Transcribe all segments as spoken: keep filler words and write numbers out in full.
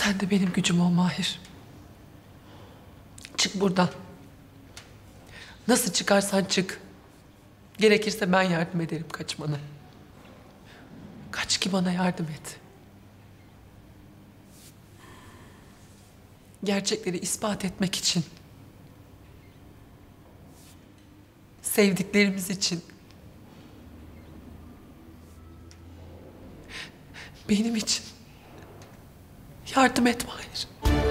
Sen de benim gücüm ol Mahir. Çık buradan. Nasıl çıkarsan çık. Gerekirse ben yardım ederim kaçmana. Kaç ki bana yardım et. Gerçekleri ispat etmek için. Sevdiklerimiz için. Benim için. Yardım et Mahir.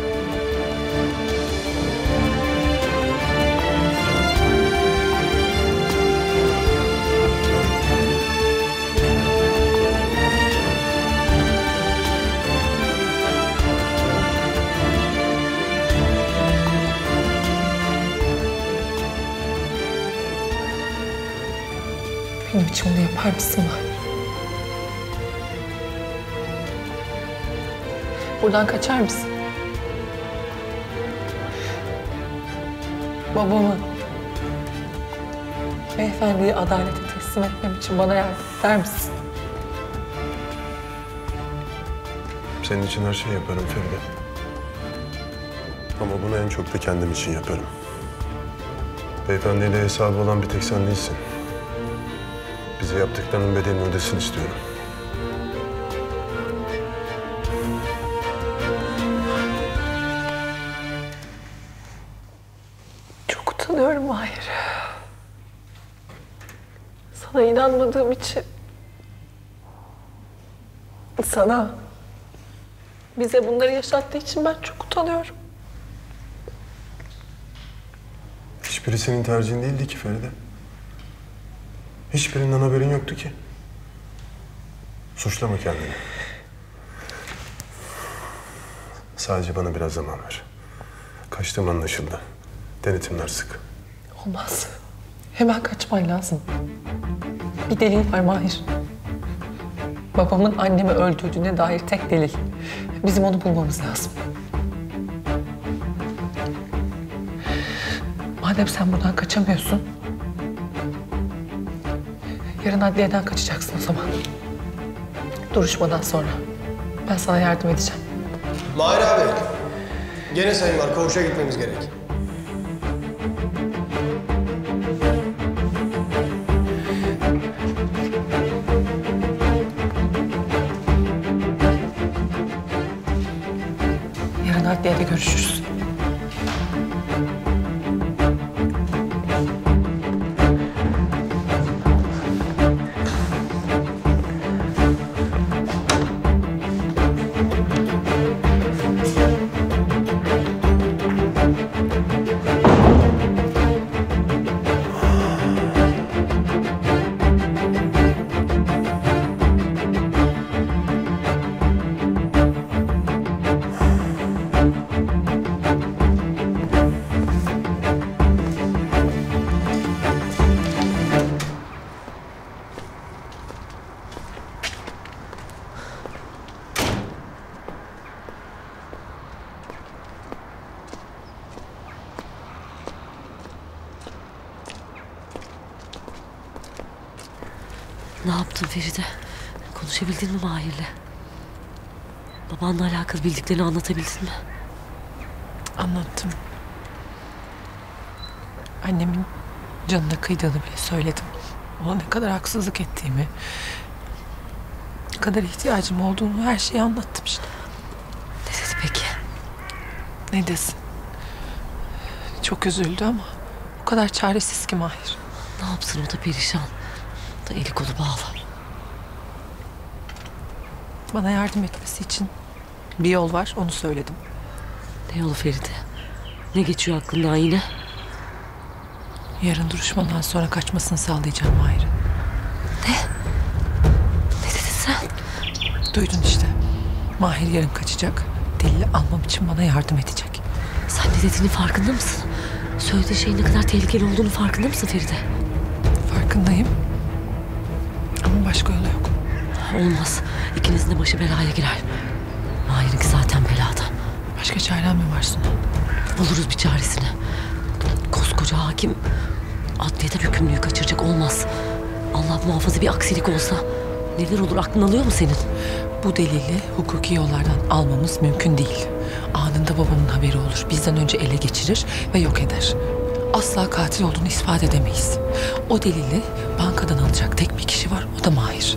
Benim için bunu yapar mısın Mahir? Buradan kaçar mısın? Babamı beyefendiyi adalete teslim etmem için bana yardım eder misin? Senin için her şeyi yaparım Feride. Ama bunu en çok da kendim için yaparım. Beyefendiyle hesabı olan bir tek sen değilsin. Bize yaptıklarının bedelini ödesin istiyorum. Çok utanıyorum Mahir. Sana inanmadığım için. Sana, bize bunları yaşattığı için ben çok utanıyorum. Hiçbiri senin tercihin değildi ki Feride. Hiçbirinden haberin yoktu ki. Suçlama kendini. Sadece bana biraz zaman ver. Kaçtığım anlaşıldı. Denetimler sık. Olmaz. Hemen kaçman lazım. Bir delil var Mahir. Babamın annemi öldürdüğüne dair tek delil. Bizim onu bulmamız lazım. Madem sen buradan kaçamıyorsun, yarın adliyeden kaçacaksın o zaman. Duruşmadan sonra. Ben sana yardım edeceğim. Mahir abi, gene sayım var. Koğuşa gitmemiz gerek. Yarın adliyede görüşürüz. Ne yaptın Feride? Konuşabildin mi Mahir'le? Babanla alakalı bildiklerini anlatabildin mi? Anlattım. Annemin canına kıydığını bile söyledim. Ona ne kadar haksızlık ettiğimi, ne kadar ihtiyacım olduğunu, her şeyi anlattım işte. Ne dedi peki? Ne desin? Çok üzüldü ama o kadar çaresiz ki Mahir. Ne yapsın, o da perişan. O da eli kolu bağlı. Bana yardım etmesi için bir yol var, onu söyledim. Ne yolu Feride? Ne geçiyor aklından yine? Yarın duruşmadan sonra kaçmasını sağlayacağım Mahir'in. Ne? Ne dedin sen? Duydun işte. Mahir yarın kaçacak. Delili almam için bana yardım edecek. Sen ne dediğinin farkında mısın? Söylediği şeyin ne kadar tehlikeli olduğunu farkında mısın Feride? Farkındayım. Ama başka yolu yok. Olmaz. İkinizin de başı belaya girer. Mahir'inki zaten belada. Başka çarem mi var Suna? Buluruz bir çaresini. Koskoca hakim adliyeden hükümlüyü kaçıracak, olmaz. Allah muhafaza bir aksilik olsa Neler olur aklın alıyor mu senin? Bu delili hukuki yollardan almamız mümkün değil. Anında babamın haberi olur. Bizden önce ele geçirir ve yok eder. Asla katil olduğunu ispat edemeyiz. O delili bankadan alacak tek bir kişi var, o da Mahir.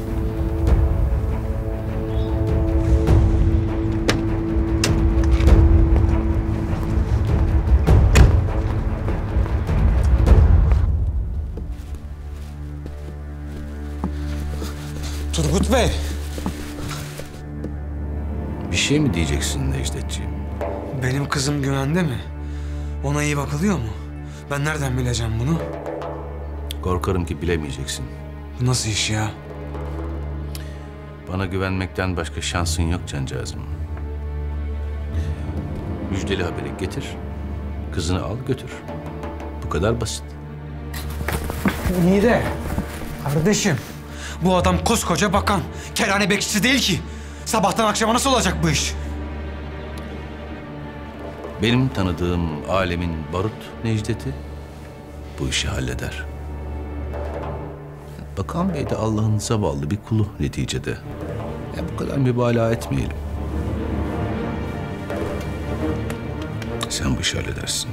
Turgut Bey. Bir şey mi diyeceksin Necdetciğim? Benim kızım güvende mi? Ona iyi bakılıyor mu? Ben nereden bileceğim bunu? Korkarım ki bilemeyeceksin. Bu nasıl iş ya? Bana güvenmekten başka şansın yok cancağızım. Müjdeli haberi getir, kızını al götür. Bu kadar basit. İyi de kardeşim, bu adam koskoca bakan. Kerhane bekçisi değil ki. Sabahtan akşama nasıl olacak bu iş? Benim tanıdığım alemin barut Necdet'i bu işi halleder. Bakan Bey de Allah'ın zavallı bir kulu neticede. Ya bu kadar mübalağa etmeyelim. Sen bu işi halledersin.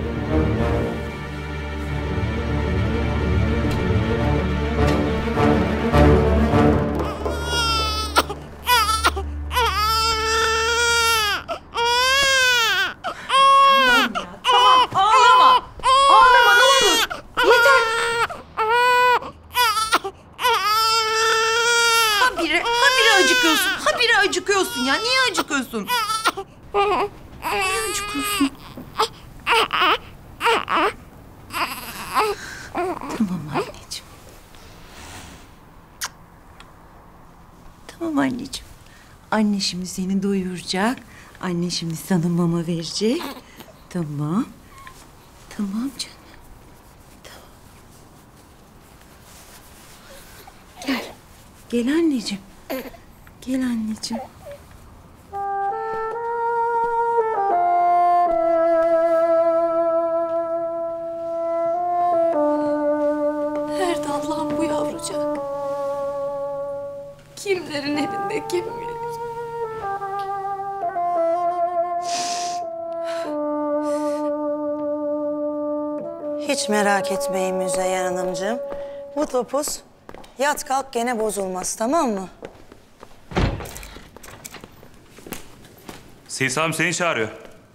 Habire, habire acıkıyorsun. Habire acıkıyorsun ya. Niye acıkıyorsun? Niye acıkıyorsun? Tamam anneciğim. Tamam anneciğim. Anne şimdi seni doyuracak. Anne şimdi sana mama verecek. Tamam. Tamam canım. Gel. Gel anneciğim. Gel anneciğim. Nerede Allah'ım bu yavrucak? Kimlerin elinde kim bilir? Hiç merak etmeyin Müzeyyen Hanımcığım. Bu topuz yat kalk gene bozulmaz, tamam mı? Seyis abim seni çağırıyor.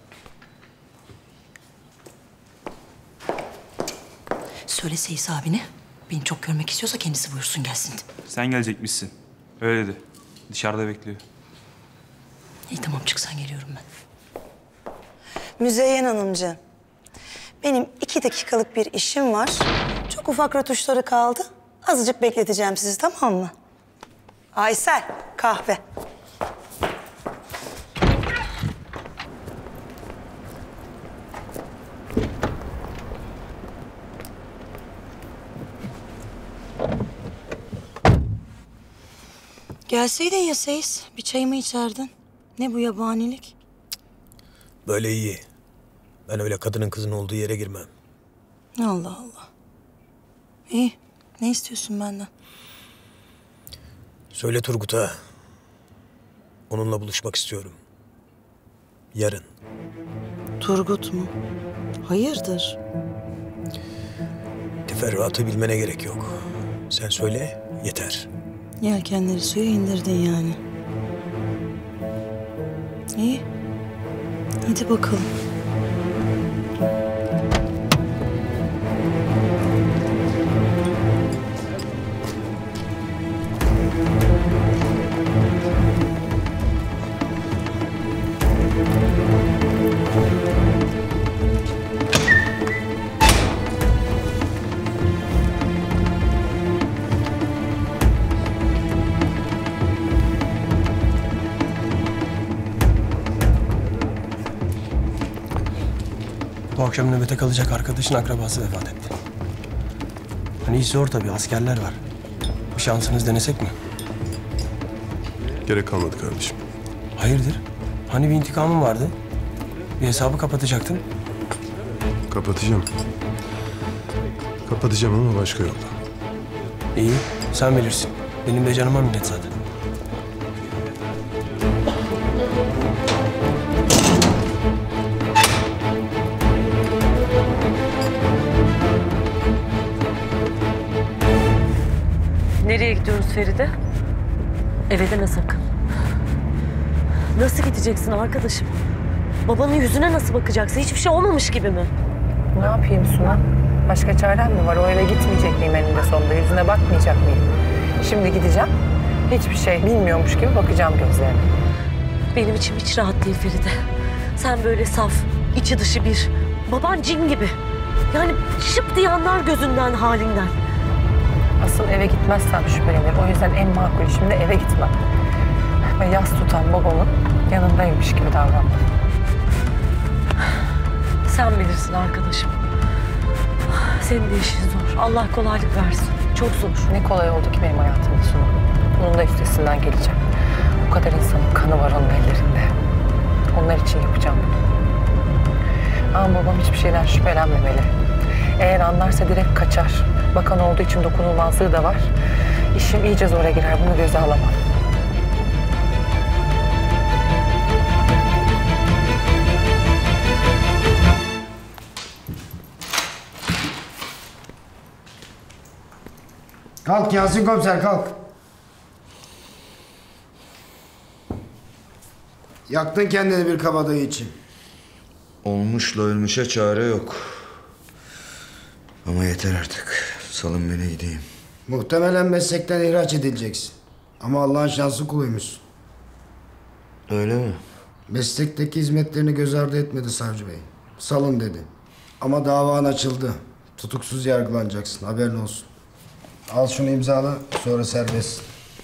Söyle Seyis abine. Beni çok görmek istiyorsa kendisi buyursun gelsin. Sen gelecekmişsin. Öyle dedi. Dışarıda bekliyor. İyi tamam çıksan geliyorum ben. Müzeyyen Hanımcığım, benim iki dakikalık bir işim var. Çok ufak rötuşları kaldı. Azıcık bekleteceğim sizi, tamam mı? Aysel, kahve. Gelseydin ya Seyis, bir çayımı içerdin. Ne bu yabanilik? Böyle iyi. Ben öyle kadının kızın olduğu yere girmem. Allah Allah. İyi, ne istiyorsun benden? Söyle Turgut'a. Onunla buluşmak istiyorum. Yarın. Turgut mu? Hayırdır? Teferruatı bilmene gerek yok. Sen söyle, yeter. Yelkenleri suya indirdin yani. İyi. Hadi bakalım. Bu akşam nöbete kalacak arkadaşın akrabası vefat etti. Hani iyi zor tabii, askerler var. Bir şansınız denesek mi? Gerek kalmadı kardeşim. Hayırdır? Hani bir intikamın vardı? Bir hesabı kapatacaktın. Kapatacağım. Kapatacağım ama başka yolda. İyi, sen bilirsin. Benim de canıma minnet zaten. Nereye gidiyoruz Feride? Eve deme sakın. Nasıl gideceksin arkadaşım? Babanın yüzüne nasıl bakacaksın? Hiçbir şey olmamış gibi mi? Ne yapayım Suna? Başka çarem mi var? O eve gitmeyecek miyim eninde sonunda? Yüzüne bakmayacak mıyım? Şimdi gideceğim. Hiçbir şey bilmiyormuş gibi bakacağım gözlerine. Benim içim hiç rahat değil Feride. Sen böyle saf, içi dışı bir. Baban cin gibi. Yani şıp diye anlar gözünden, halinden. Asıl eve gitmezsem şüphelenir. O yüzden en makul şimdi eve gitmem. Ve yas tutan babamın yanındaymış gibi davranmam. Sen bilirsin arkadaşım. Senin de işin zor. Allah kolaylık versin. Çok zor. Ne kolay oldu ki benim hayatımda Suna. Bunun da üstesinden geleceğim. O kadar insanın kanı var onun ellerinde. Onlar için yapacağım bunu. Ama babam hiçbir şeyden şüphelenmemeli. Eğer anlarsa direkt kaçar. Bakan olduğu için dokunulmazlığı da var. İşim iyice zora girer. Bunu göze alamam. Kalk Yasin komiser kalk. Yaktın kendini bir kabadayı için. Olmuşla ölmüşe çare yok. Ama yeter artık. Salın beni gideyim. Muhtemelen meslekten ihraç edileceksin. Ama Allah'ın şanslı kuluymuşsun. Öyle mi? Meslekteki hizmetlerini göz ardı etmedi savcı bey. Salın dedi. Ama davan açıldı. Tutuksuz yargılanacaksın, haberin olsun. Al şunu imzala, sonra serbest.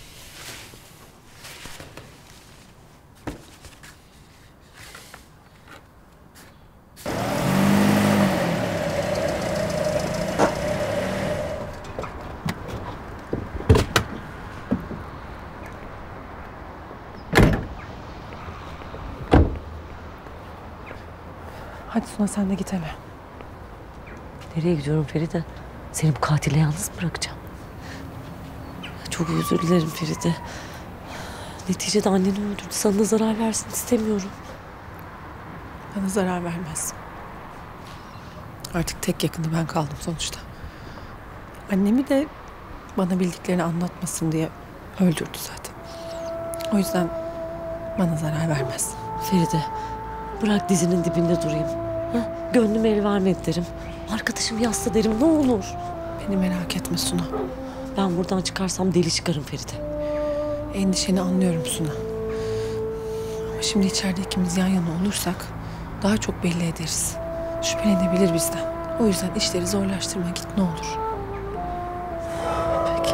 Hadi Suna sen de git eve. Nereye gidiyorum Feride? Seni bu katile yalnız bırakacağım. Çok özür dilerim Feride. Neticede anneni öldürdü. Sana da zarar versin istemiyorum. Bana zarar vermez. Artık tek yakını ben kaldım sonuçta. Annemi de bana bildiklerini anlatmasın diye öldürdü zaten. O yüzden bana zarar vermez. Feride, bırak dizinin dibinde durayım. Ha? Gönlüm el vermedi derim. Arkadaşım yasla derim, ne olur. Beni merak etme Suna. Ben buradan çıkarsam deli çıkarım Feride. Endişeni anlıyorum Suna. Ama şimdi içeride ikimiz yan yana olursak daha çok belli ederiz. Şüphelenebilir bizden. O yüzden işleri zorlaştırma, git ne olur. Peki.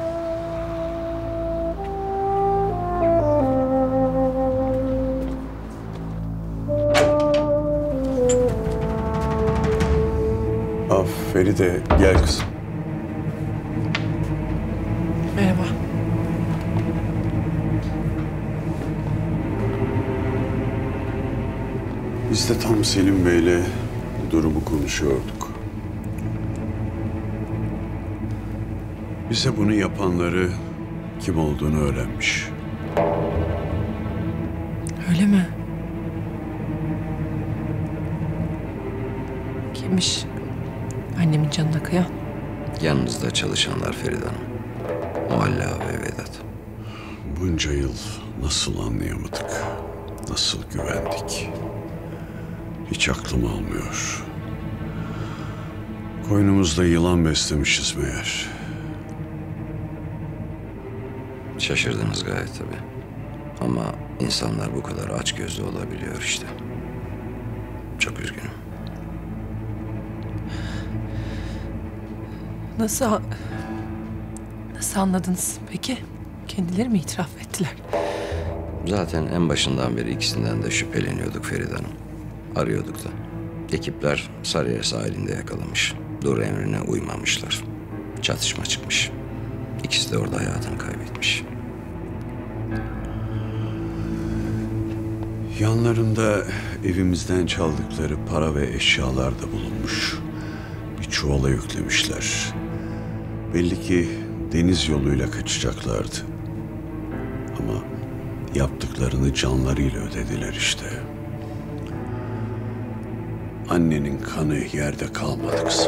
Ah Feride, gel kızım. Merhaba. Biz de tam Selim Bey'le durumu konuşuyorduk. Bize bunu yapanları kim olduğunu öğrenmiş. Öyle mi? Kimmiş? Annemin canına kıyan. Yanınızda çalışanlar Feride Hanım. Muhalla ve Vedat. Bunca yıl nasıl anlayamadık, nasıl güvendik? Hiç aklım almıyor. Koynumuzda yılan beslemişiz meğer. Şaşırdınız gayet tabii. Ama insanlar bu kadar açgözlü olabiliyor işte. Çok üzgünüm. Nasıl... Nasıl anladınız peki? Kendileri mi itiraf ettiler? Zaten en başından beri ikisinden de şüpheleniyorduk Feride Hanım. Arıyorduk da. Ekipler Sarıyer sahilinde yakalamış. Dur emrine uymamışlar. Çatışma çıkmış. İkisi de orada hayatını kaybetmiş. Yanlarında evimizden çaldıkları para ve eşyalar da bulunmuş. Bir çuvala yüklemişler. Belli ki deniz yoluyla kaçacaklardı. Ama yaptıklarını canlarıyla ödediler işte. Annenin kanı yerde kalmadı kızım.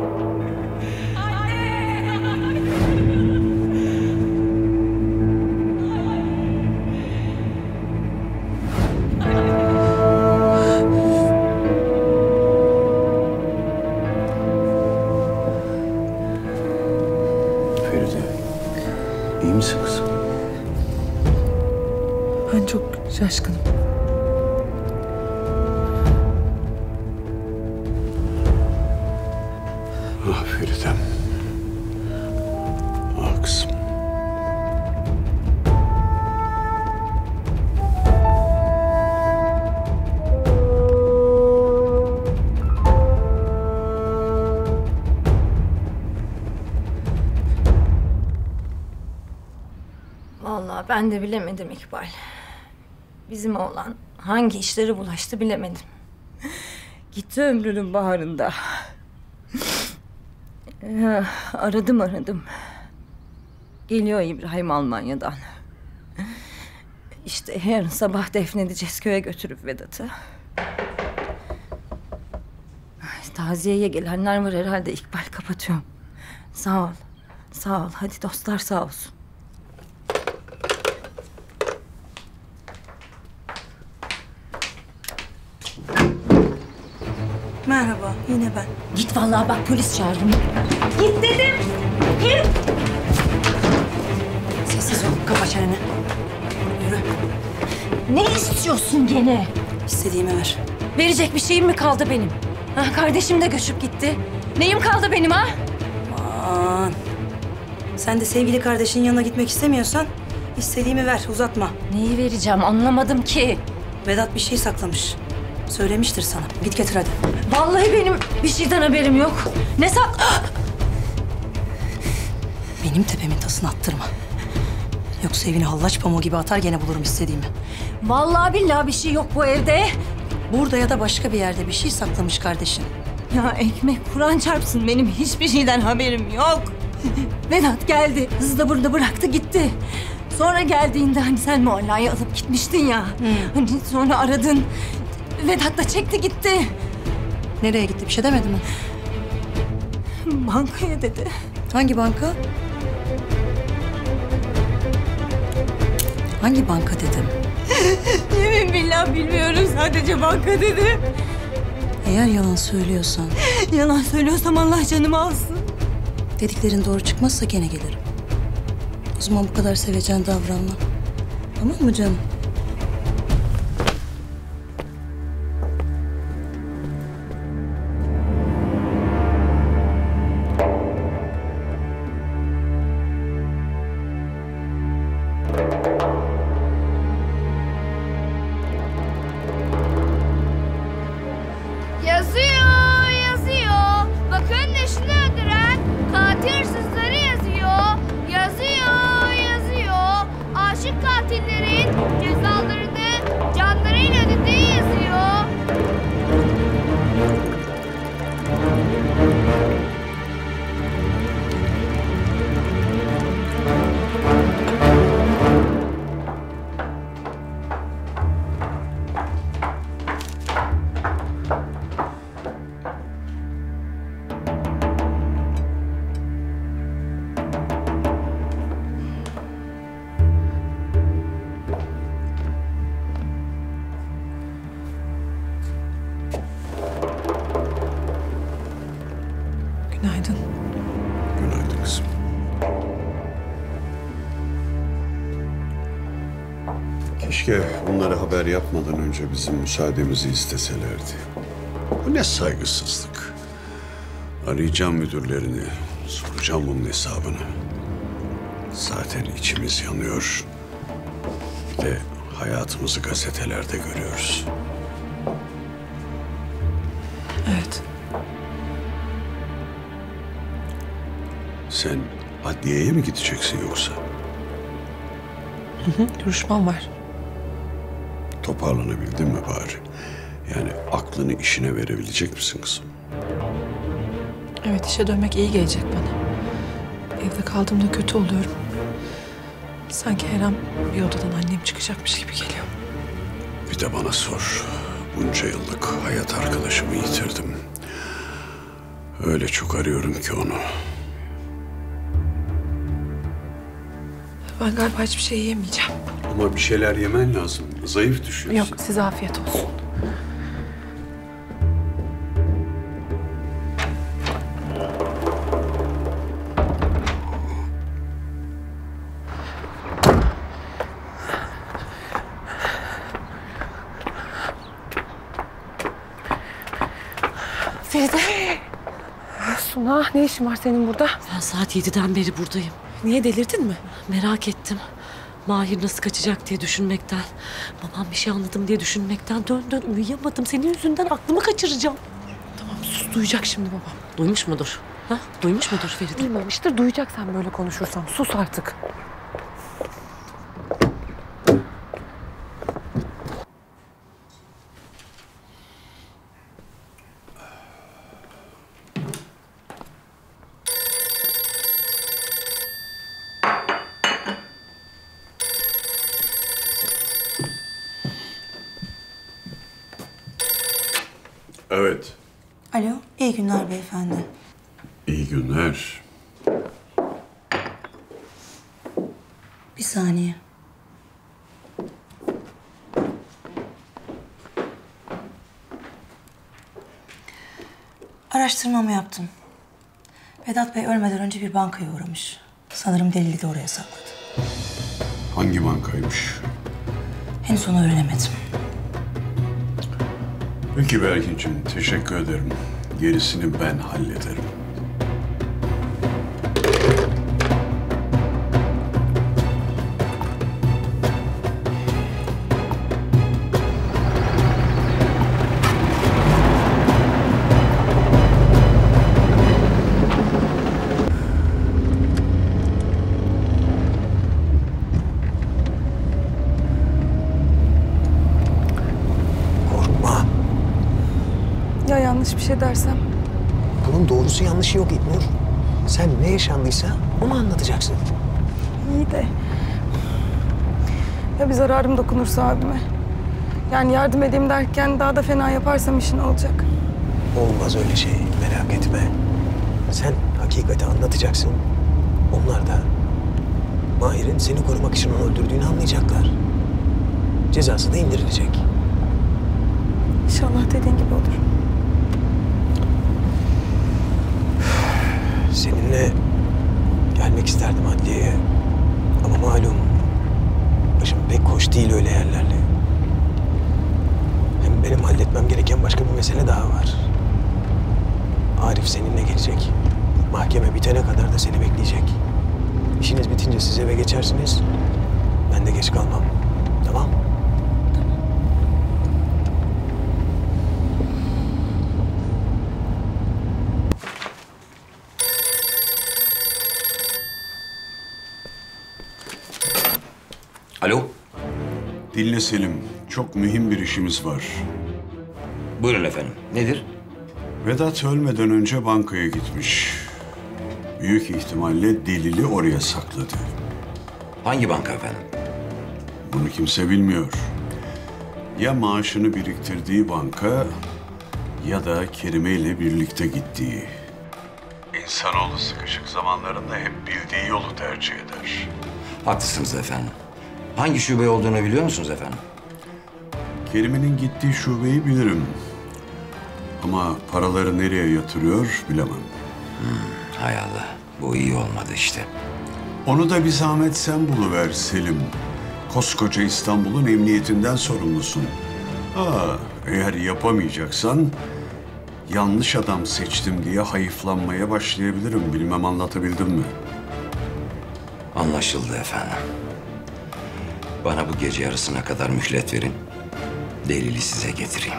Feride, iyi misin kızım? Ben çok şaşkınım. Ah Feridem. Ah kızım. Vallahi ben de bilemedim İkbal. Bizim oğlan hangi işlere bulaştı bilemedim. Gitti ömrünün baharında. Ya, aradım aradım. Geliyor İbrahim Almanya'dan. İşte yarın sabah defnedeceğiz köye götürüp Vedat'ı. Ay, taziyeye gelenler var herhalde İkbal, kapatıyorum. Sağ ol. Sağ ol. Hadi dostlar sağ olsun. Merhaba, yine ben. Git vallahi bak polis çağırdım. Git dedim. Git. Sessiz ol, kapa çeneni. Yürü. Ne istiyorsun gene? İstediğimi ver. Verecek bir şeyim mi kaldı benim? Ha, kardeşim de göçüp gitti. Neyim kaldı benim ha? Aman. Sen de sevgili kardeşinin yanına gitmek istemiyorsan istediğimi ver, uzatma. Neyi vereceğim anlamadım ki. Vedat bir şey saklamış. Söylemiştir sana. Git getir hadi. Vallahi benim bir şeyden haberim yok. Ne sak... Benim tepemin tasını attırma. Yoksa evini hallaç pamuğu gibi atar gene bulurum istediğimi. Vallahi billahi bir şey yok bu evde. Burada ya da başka bir yerde bir şey saklamış kardeşin. Ya ekmek Kur'an çarpsın, benim hiçbir şeyden haberim yok. Vedat geldi, kızı da burada bıraktı gitti. Sonra geldiğinde hani sen Mualla'yı alıp gitmiştin ya. Hmm. Hani sonra aradın. Vedat da çekti gitti. Nereye gitti, bir şey demedi mi? Bankaya dedi. Hangi banka? Hangi banka dedim? Yemin billah bilmiyorum, sadece banka dedi. Eğer yalan söylüyorsan... Yalan söylüyorsam Allah canımı alsın. Dediklerin doğru çıkmazsa gene gelirim. O zaman bu kadar sevecen davranma. Tamam mı canım? Yazıyor, yazıyor. Bakın eşini öldüren katil hırsızları yazıyor. Yazıyor, yazıyor. Aşık katillerin cezalarını canlarıyla ödediği yazıyor. Günaydın. Günaydın kızım. Keşke onlara haber yapmadan önce bizim müsaademizi isteselerdi. Bu ne saygısızlık. Arayacağım müdürlerini, soracağım bunun hesabını. Zaten içimiz yanıyor. Bir de hayatımızı gazetelerde görüyoruz. Evet. Sen adliyeye mi gideceksin yoksa? Hı hı, görüşmem var. Toparlanabildin mi bari? Yani aklını işine verebilecek misin kızım? Evet, işe dönmek iyi gelecek bana. Evde kaldığımda kötü oluyorum. Sanki her an bir odadan annem çıkacakmış gibi geliyor. Bir de bana sor. Bunca yıllık hayat arkadaşımı yitirdim. Öyle çok arıyorum ki onu. Ben galiba hiçbir şey yiyemeyeceğim. Ama bir şeyler yemen lazım. Zayıf düşüyorsun. Yok, size afiyet olsun. Feride. Suna, ne işin var senin burada? Ben saat yediden beri buradayım. Niye, delirdin mi? Merak ettim. Mahir nasıl kaçacak diye düşünmekten, babam bir şey anladım diye düşünmekten dön dön uyuyamadım. Senin yüzünden aklımı kaçıracağım. Tamam sus, duyacak şimdi babam. Duymuş mudur? Ha? Duymuş mudur Feride? Duymamıştır, duyacak sen böyle konuşursan. Sus artık. Evet. Alo, iyi günler beyefendi. İyi günler. Bir saniye. Araştırmamı yaptım. Vedat Bey ölmeden önce bir bankaya uğramış. Sanırım delili de oraya sakladı. Hangi bankaymış? Henüz onu öğrenemedim. Peki Belgin'cim, teşekkür ederim. Gerisini ben hallederim. Ya yanlış bir şey dersem? Bunun doğrusu yanlışı yok İlknur. Sen ne yaşandıysa onu anlatacaksın. İyi de... Ya bir zararım dokunursa abime? Yani yardım edeyim derken daha da fena yaparsam işin olacak. Olmaz öyle şey, merak etme. Sen hakikati anlatacaksın. Onlar da Mahir'in seni korumak için onu öldürdüğünü anlayacaklar. Cezası da indirilecek. İnşallah dediğin gibi olur. Seninle gelmek isterdim adliyeye. Ama malum başım pek hoş değil öyle yerlerle. Hem benim halletmem gereken başka bir mesele daha var. Arif seninle gelecek. Mahkeme bitene kadar da seni bekleyecek. İşiniz bitince siz eve geçersiniz. Ben de geç kalmam. Tamam? Alo. Dinle Selim, çok mühim bir işimiz var. Buyurun efendim. Nedir? Vedat ölmeden önce bankaya gitmiş. Büyük ihtimalle delili oraya sakladı. Hangi banka efendim? Bunu kimse bilmiyor. Ya maaşını biriktirdiği banka ya da Kerime ile birlikte gittiği. İnsanoğlu sıkışık zamanlarında hep bildiği yolu tercih eder. Haklısınız efendim. Hangi şube olduğunu biliyor musunuz efendim? Kerime'nin gittiği şubeyi bilirim. Ama paraları nereye yatırıyor bilemem. Hmm, hay Allah. Bu iyi olmadı işte. Onu da bir zahmet sen buluver Selim. Koskoca İstanbul'un emniyetinden sorumlusun. Aa, eğer yapamayacaksan yanlış adam seçtim diye hayıflanmaya başlayabilirim. Bilmem anlatabildim mi? Anlaşıldı efendim. Bana bu gece yarısına kadar mühlet verin. Delili size getireyim.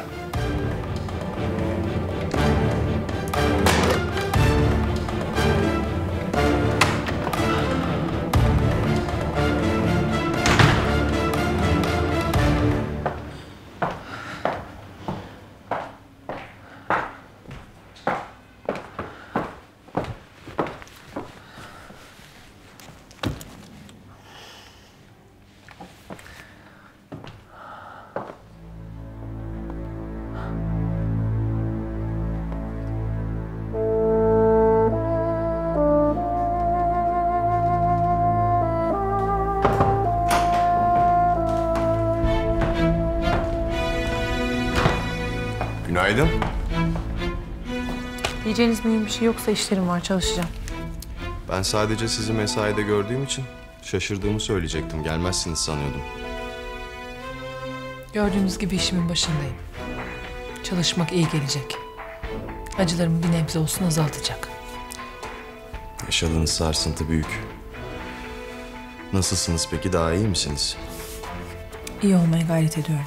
Günaydın. Diyeceğiniz mühim bir şey yoksa işlerim var, çalışacağım. Ben sadece sizi mesaide gördüğüm için şaşırdığımı söyleyecektim. Gelmezsiniz sanıyordum. Gördüğünüz gibi işimin başındayım. Çalışmak iyi gelecek. Acılarımı bir nebze olsun azaltacak. Yaşadığınız sarsıntı büyük. Nasılsınız peki? Daha iyi misiniz? İyi olmaya gayret ediyorum.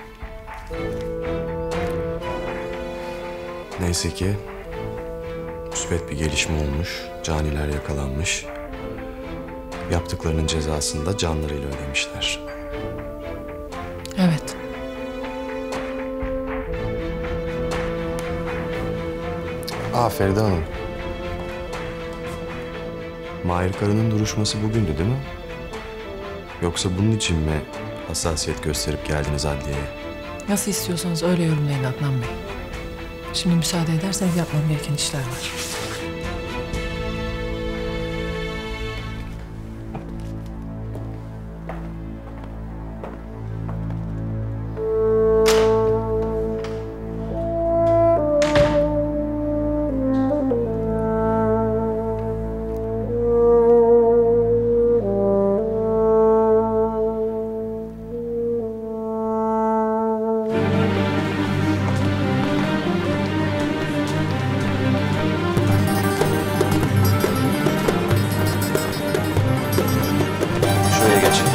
Neyse ki müsbet bir gelişme olmuş. Caniler yakalanmış. Yaptıklarının cezasını da canlarıyla ödemişler. Evet. Aa Feride Hanım. Mahir Karı'nın duruşması bugündü değil mi? Yoksa bunun için mi hassasiyet gösterip geldiniz adliyeye? Nasıl istiyorsanız öyle yorumlayın Adnan Bey. Şimdi müsaade ederseniz yapmam gereken işler var. Şuraya geçin.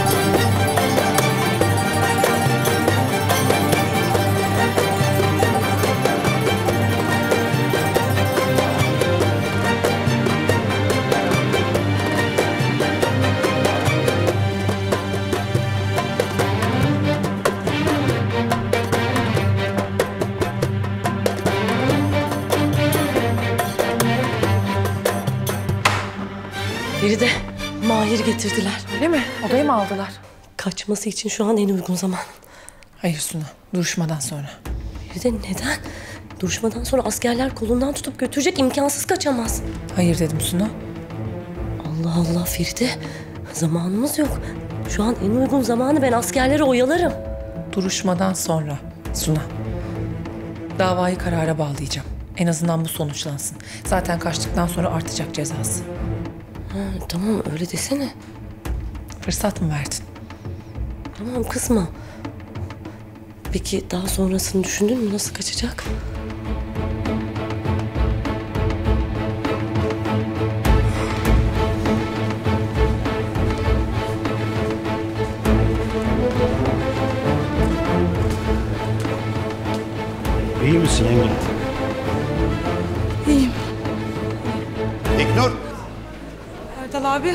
Feride, Mahir getirdiler. Öyle mi? Odaya mı aldılar? Kaçması için şu an en uygun zaman. Hayır Suna, duruşmadan sonra. Feride neden? Duruşmadan sonra askerler kolundan tutup götürecek, imkansız kaçamaz. Hayır dedim Suna. Allah Allah Feride, zamanımız yok. Şu an en uygun zamanı, ben askerleri oyalarım. Duruşmadan sonra Suna. Davayı karara bağlayacağım. En azından bu sonuçlansın. Zaten kaçtıktan sonra artacak cezası. Ha, tamam öyle desene. Fırsat mı verdin? Tamam kızma. Peki daha sonrasını düşündün mü? Nasıl kaçacak? İyi misin Engin? İyiyim. İknur! Erdal abi.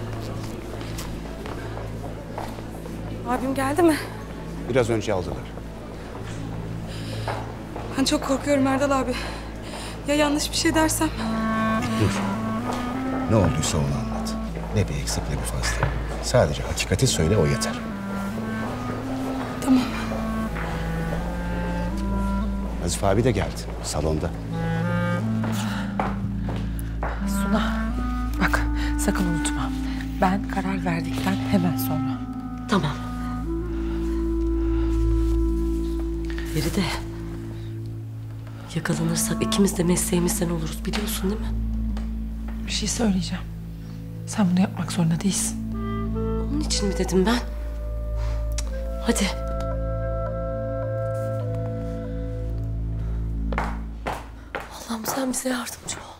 Abim geldi mi? Biraz önce aldılar. Ben çok korkuyorum Erdal abi. Ya yanlış bir şey dersem? İknur, ne olduysa onu anlat. Ne bir eksik ne bir fazla. Sadece hakikati söyle, o yeter. Tamam. Nazif abi de geldi, salonda. Suna, bak sakın unutma. Ben karar verdikten hemen sonra. Tamam. Feride, yakalanırsak ikimiz de mesleğimizden oluruz, biliyorsun değil mi? Bir şey söyleyeceğim. Sen bunu yapmak zorunda değilsin. Onun için mi dedim ben? Hadi. Allah'ım sen bize yardımcı ol.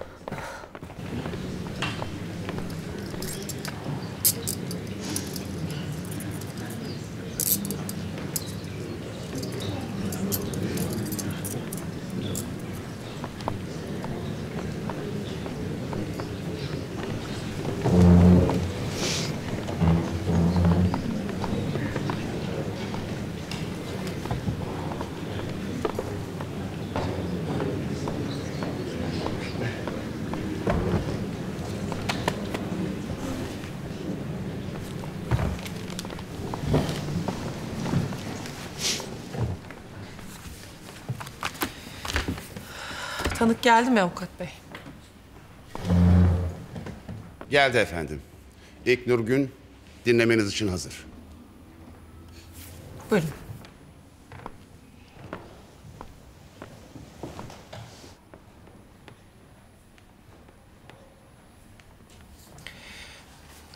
Tanık geldi mi avukat bey? Geldi efendim. İknur Gün dinlemeniz için hazır. Buyurun.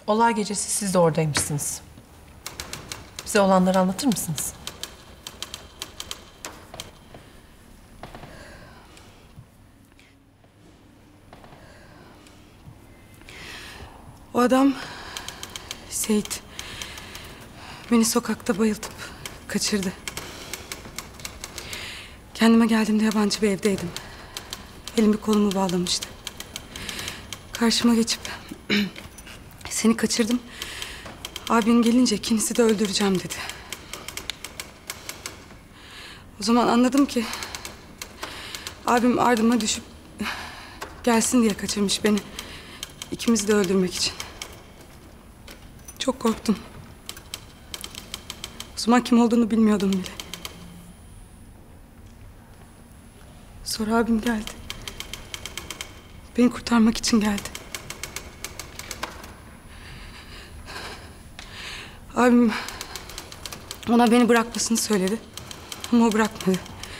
Olay gecesi siz de oradaymışsınız. Bize olanları anlatır mısınız? O adam Seyit beni sokakta bayıltıp kaçırdı. Kendime geldiğimde yabancı bir evdeydim. Elimi kolumu bağlamıştı. Karşıma geçip seni kaçırdım. Abin gelince ikinizi de öldüreceğim dedi. O zaman anladım ki abim ardıma düşüp gelsin diye kaçırmış beni. İkimizi de öldürmek için. Çok korktum. O zaman kim olduğunu bilmiyordum bile. Sonra abim geldi. Beni kurtarmak için geldi. Abim ona beni bırakmasını söyledi. Ama o bırakmadı.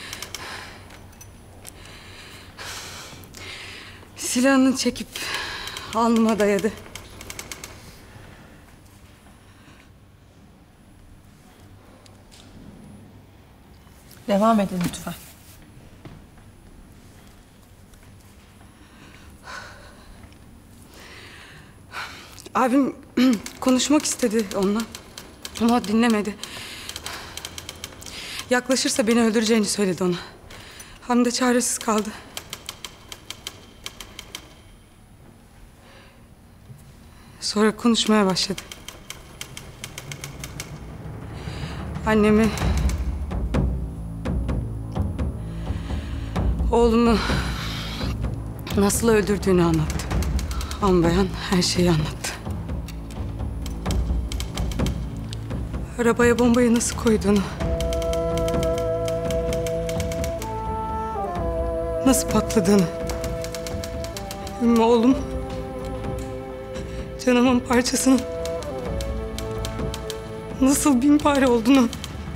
Silahını çekip alnıma dayadı. Devam edin lütfen. Abim konuşmak istedi onunla. Ama dinlemedi. Yaklaşırsa beni öldüreceğini söyledi ona. Hem de çaresiz kaldı. Sonra konuşmaya başladı. Annemi, oğlumu nasıl öldürdüğünü anlattı. Anlayan her şeyi anlattı. Arabaya bombayı nasıl koyduğunu, nasıl patladığını, benim oğlum canımın parçasının nasıl bin pare olduğunu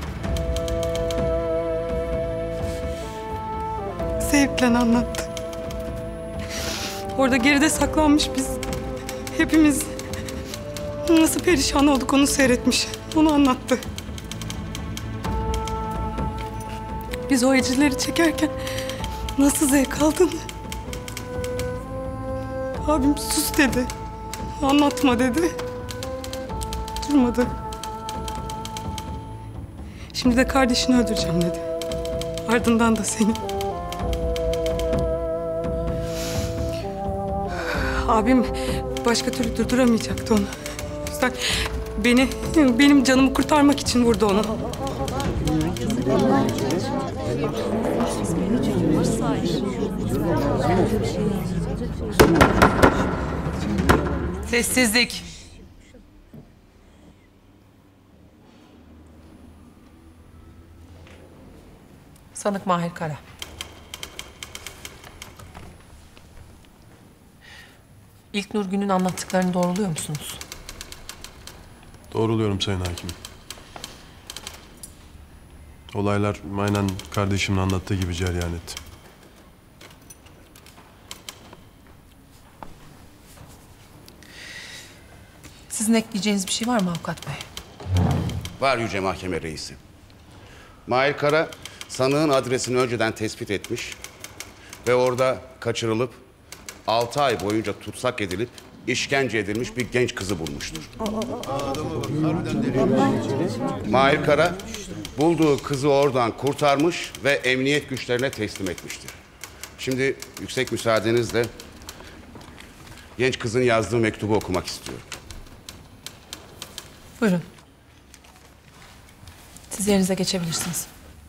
zevkle anlattı. Orada geride saklanmış biz hepimiz nasıl perişan olduk onu seyretmiş. Onu anlattı. Biz o acıları çekerken nasıl zevk aldığını. Abim sus dedi. Anlatma dedi. Durmadı. Şimdi de kardeşini öldüreceğim dedi. Ardından da seni. Abim başka türlü durduramayacaktı onu. O yüzden beni, benim canımı kurtarmak için vurdu onu. Sessizlik. Sanık Mahir Kara. İlk Nurgün'ün anlattıklarını doğruluyor musunuz? Doğruluyorum Sayın Hakimim. Olaylar aynen kardeşimin anlattığı gibi cereyan etti. Sizin ekleyeceğiniz bir şey var mı avukat bey? Var Yüce Mahkeme Reisi. Mahir Kara sanığın adresini önceden tespit etmiş ve orada kaçırılıp altı ay boyunca tutsak edilip işkence edilmiş bir genç kızı bulmuştur. Mahir Kara bulduğu kızı oradan kurtarmış ve emniyet güçlerine teslim etmiştir. Şimdi yüksek müsaadenizle genç kızın yazdığı mektubu okumak istiyorum. Buyurun. Siz yerinize geçebilirsiniz.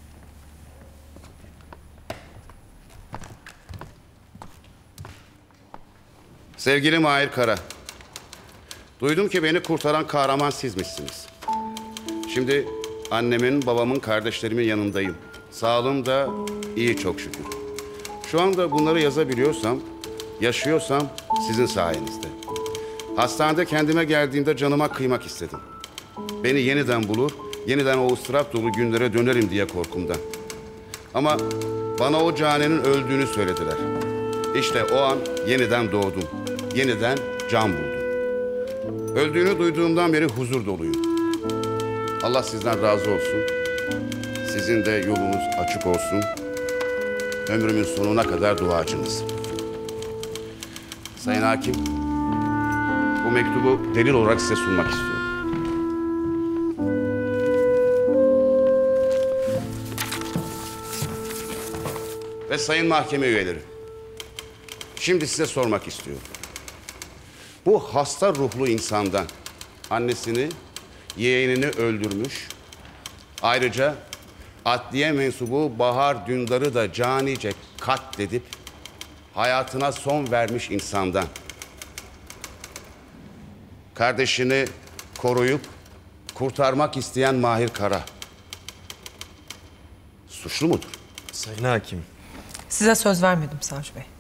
Sevgili Mahir Kara, duydum ki beni kurtaran kahraman sizmişsiniz. Şimdi annemin, babamın, kardeşlerimin yanındayım. Sağlığım da iyi çok şükür. Şu anda bunları yazabiliyorsam, yaşıyorsam sizin sayenizde. Hastanede kendime geldiğimde canıma kıymak istedim. Beni yeniden bulur, yeniden o ıstırap dolu günlere dönerim diye korkumdan. Ama bana o canenin öldüğünü söylediler. İşte o an yeniden doğdum. Yeniden can buldum. Öldüğünü duyduğumdan beri huzur doluyum. Allah sizden razı olsun. Sizin de yolunuz açık olsun. Ömrümün sonuna kadar duacınız. Sayın Hakim, bu mektubu delil olarak size sunmak istiyorum. Ve sayın mahkeme üyeleri, şimdi size sormak istiyorum. Bu hasta ruhlu insandan annesini, yeğenini öldürmüş, ayrıca adliye mensubu Bahar Dündar'ı da canice katledip hayatına son vermiş insandan kardeşini koruyup kurtarmak isteyen Mahir Kara suçlu mudur? Sayın Hakim. Size söz vermedim Savcı Bey.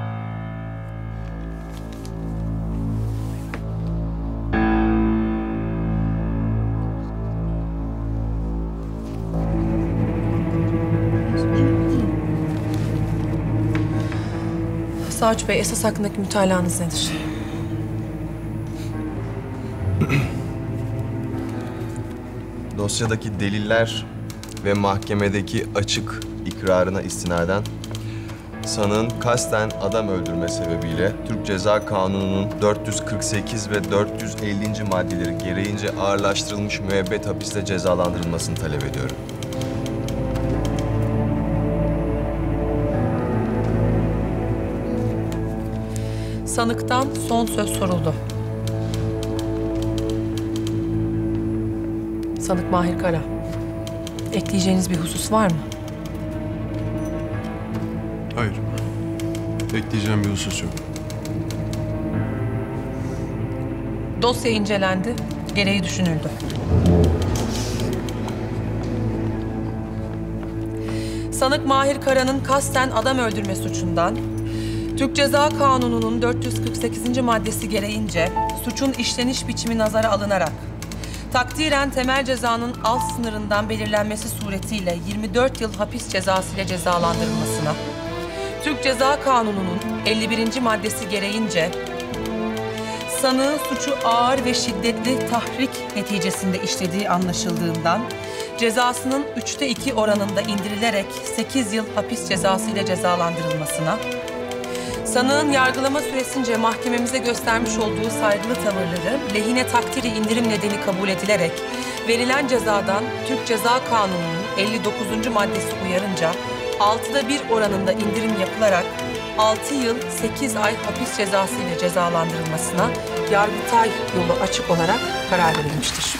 Savcı Bey, esas hakkındaki mütalaanız nedir? Dosyadaki deliller ve mahkemedeki açık ikrarına istinaden sanığın kasten adam öldürme sebebiyle Türk Ceza Kanunu'nun dört yüz kırk sekiz ve dört yüz ellinci maddeleri gereğince ağırlaştırılmış müebbet hapisle cezalandırılmasını talep ediyorum. Sanıktan son söz soruldu. Sanık Mahir Kara, ekleyeceğiniz bir husus var mı? Hayır. Ekleyeceğim bir husus yok. Dosya incelendi, gereği düşünüldü. Sanık Mahir Kara'nın kasten adam öldürme suçundan Türk Ceza Kanunu'nun dört yüz kırk sekizinci maddesi gereğince suçun işleniş biçimi nazara alınarak takdiren temel cezanın alt sınırından belirlenmesi suretiyle yirmi dört yıl hapis cezası ile cezalandırılmasına, Türk Ceza Kanunu'nun elli birinci maddesi gereğince sanığın suçu ağır ve şiddetli tahrik neticesinde işlediği anlaşıldığından cezasının üçte iki oranında indirilerek sekiz yıl hapis cezası ile cezalandırılmasına, sanığın yargılama süresince mahkememize göstermiş olduğu saygılı tavırları lehine takdiri indirim nedeni kabul edilerek verilen cezadan Türk Ceza Kanunu'nun elli dokuzuncu maddesi uyarınca altıda bir oranında indirim yapılarak altı yıl sekiz ay hapis cezası ile cezalandırılmasına Yargıtay yolu açık olarak karar verilmiştir.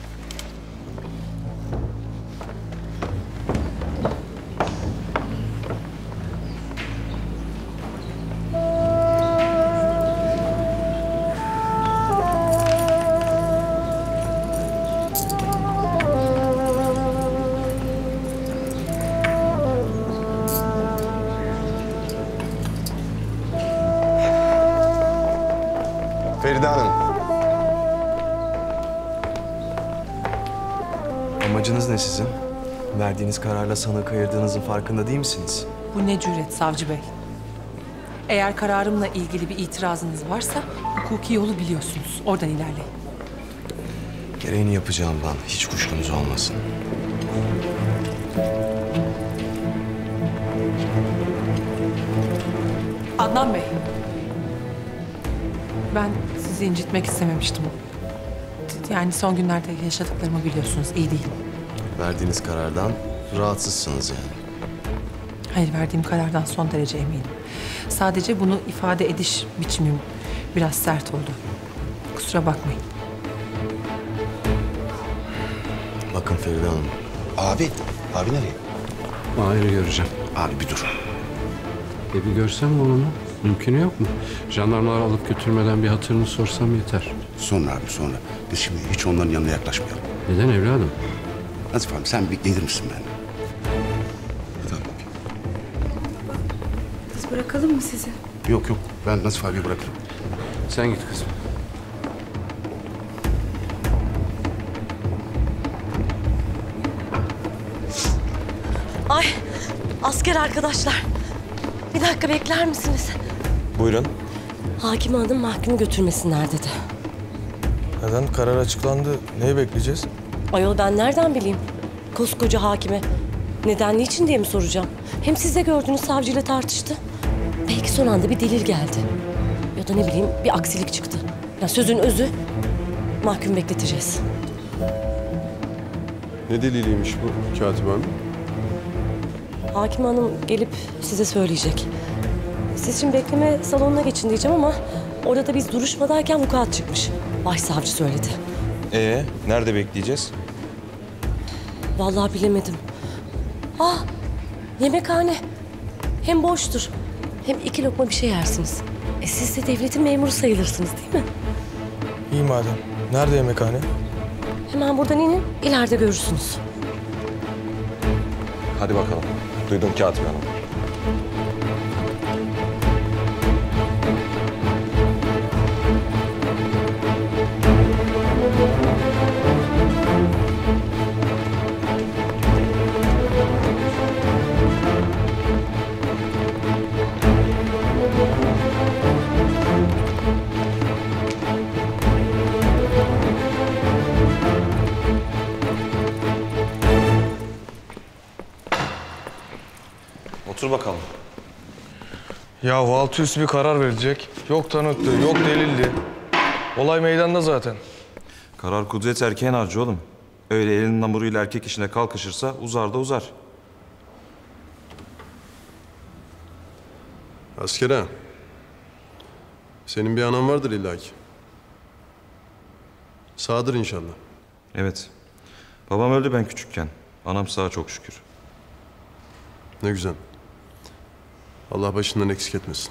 Feride Hanım. Amacınız ne sizin? Verdiğiniz kararla sanığı kayırdığınızın farkında değil misiniz? Bu ne cüret savcı bey? Eğer kararımla ilgili bir itirazınız varsa hukuki yolu biliyorsunuz. Oradan ilerleyin. Gereğini yapacağımdan hiç kuşkunuz olmasın. Adnan Bey. Ben sizi incitmek istememiştim. Yani son günlerde yaşadıklarımı biliyorsunuz. İyi değil. Verdiğiniz karardan rahatsızsınız yani. Hayır, verdiğim karardan son derece eminim. Sadece bunu ifade ediş biçimim biraz sert oldu. Kusura bakmayın. Bakın Feride Hanım. Abi, abi nereye? Mahir'i göreceğim. Abi bir dur. E bir görsem oğlunu. Mümkünü yok mu? Jandarmalar alıp götürmeden bir hatırını sorsam yeter. Sonra abi sonra. Biz şimdi hiç onların yanına yaklaşmayalım. Neden evladım? Nazif abi sen bir gelir misin benimle? Biz bırakalım mı sizi? Yok yok ben Nazif abiyi bırakırım. Sen git kızım. Ay asker arkadaşlar. Bir dakika bekler misiniz? Buyurun. Hakim hanım mahkum götürmesinler dedi. Neden? Karar açıklandı. Neyi bekleyeceğiz? Ayol ben nereden bileyim? Koskoca hakime. Neden, niçin diye mi soracağım? Hem siz de gördünüz, savcıyla tartıştı. Belki son anda bir delil geldi. Ya da ne bileyim bir aksilik çıktı. Ya sözün özü, mahkum bekleteceğiz. Ne deliliymiş bu Katip Hanım? Hakim hanım gelip size söyleyecek. Siz şimdi bekleme salonuna geçin diyeceğim ama orada da biz duruşmadayken vukuat çıkmış. Başsavcı söyledi. Ee, nerede bekleyeceğiz? Vallahi bilemedim. Ah, yemekhane. Hem boştur, hem iki lokma bir şey yersiniz. E siz de devletin memuru sayılırsınız değil mi? İyi madem. Nerede yemekhane? Hemen buradan inin, ileride görürsünüz. Hadi bakalım. Duydum Katip Hanım. Otur bakalım. Ya altı üstü bir karar verilecek. Yok tanıktı, yok delildi. Olay meydanda zaten. Karar kudret erkeğin harcı oğlum. Öyle elinin hamuruyla erkek işine kalkışırsa uzar da uzar. Asker ha. Senin bir anan vardır illaki. Sağdır inşallah. Evet. Babam öldü ben küçükken. Anam sağ çok şükür. Ne güzel. Allah başından eksik etmesin.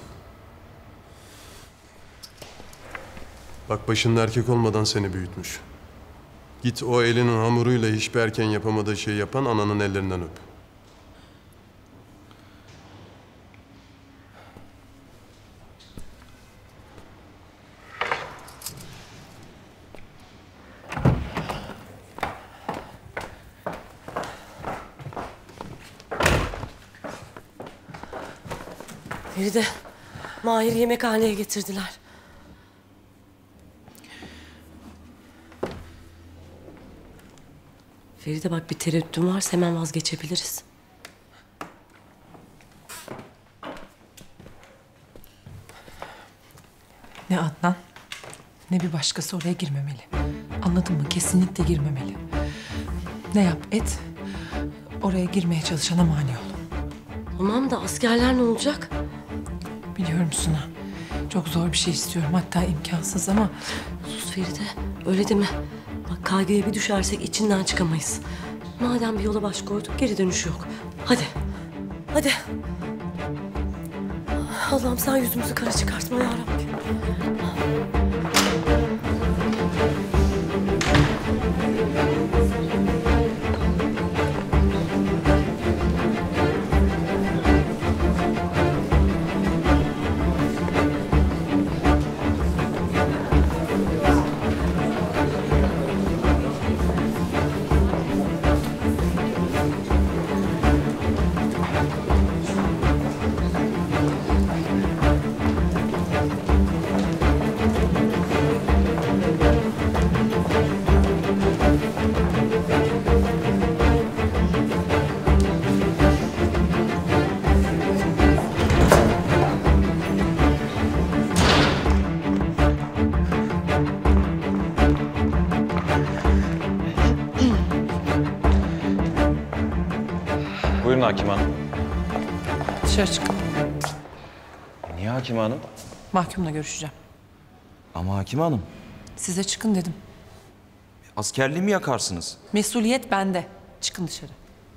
Bak başında erkek olmadan seni büyütmüş. Git o elinin hamuruyla hiçbir erkeğin yapamadığı şeyi yapan ananın ellerinden öp. Feride, Mahir'i yemekhaneye getirdiler. Feride bak bir tereddütün varsa hemen vazgeçebiliriz. Ne Adnan, ne bir başkası oraya girmemeli. Anladın mı? Kesinlikle girmemeli. Ne yap et, oraya girmeye çalışana mani ol. Tamam da askerler ne olacak? Biliyorum Suna. Çok zor bir şey istiyorum. Hatta imkansız ama... Sus Feride. Öyle deme. Bak kaygıya bir düşersek içinden çıkamayız. Madem bir yola baş koyduk geri dönüş yok. Hadi. Hadi. Allah'ım sen yüzümüzü kara çıkartma ya Rabbi. Buyurun Hakim Hanım. Dışarı çık. Niye Hakim Hanım? Mahkumla görüşeceğim. Ama Hakim Hanım, Size çıkın dedim. askerliği mi yakarsınız? Mesuliyet bende. Çıkın dışarı.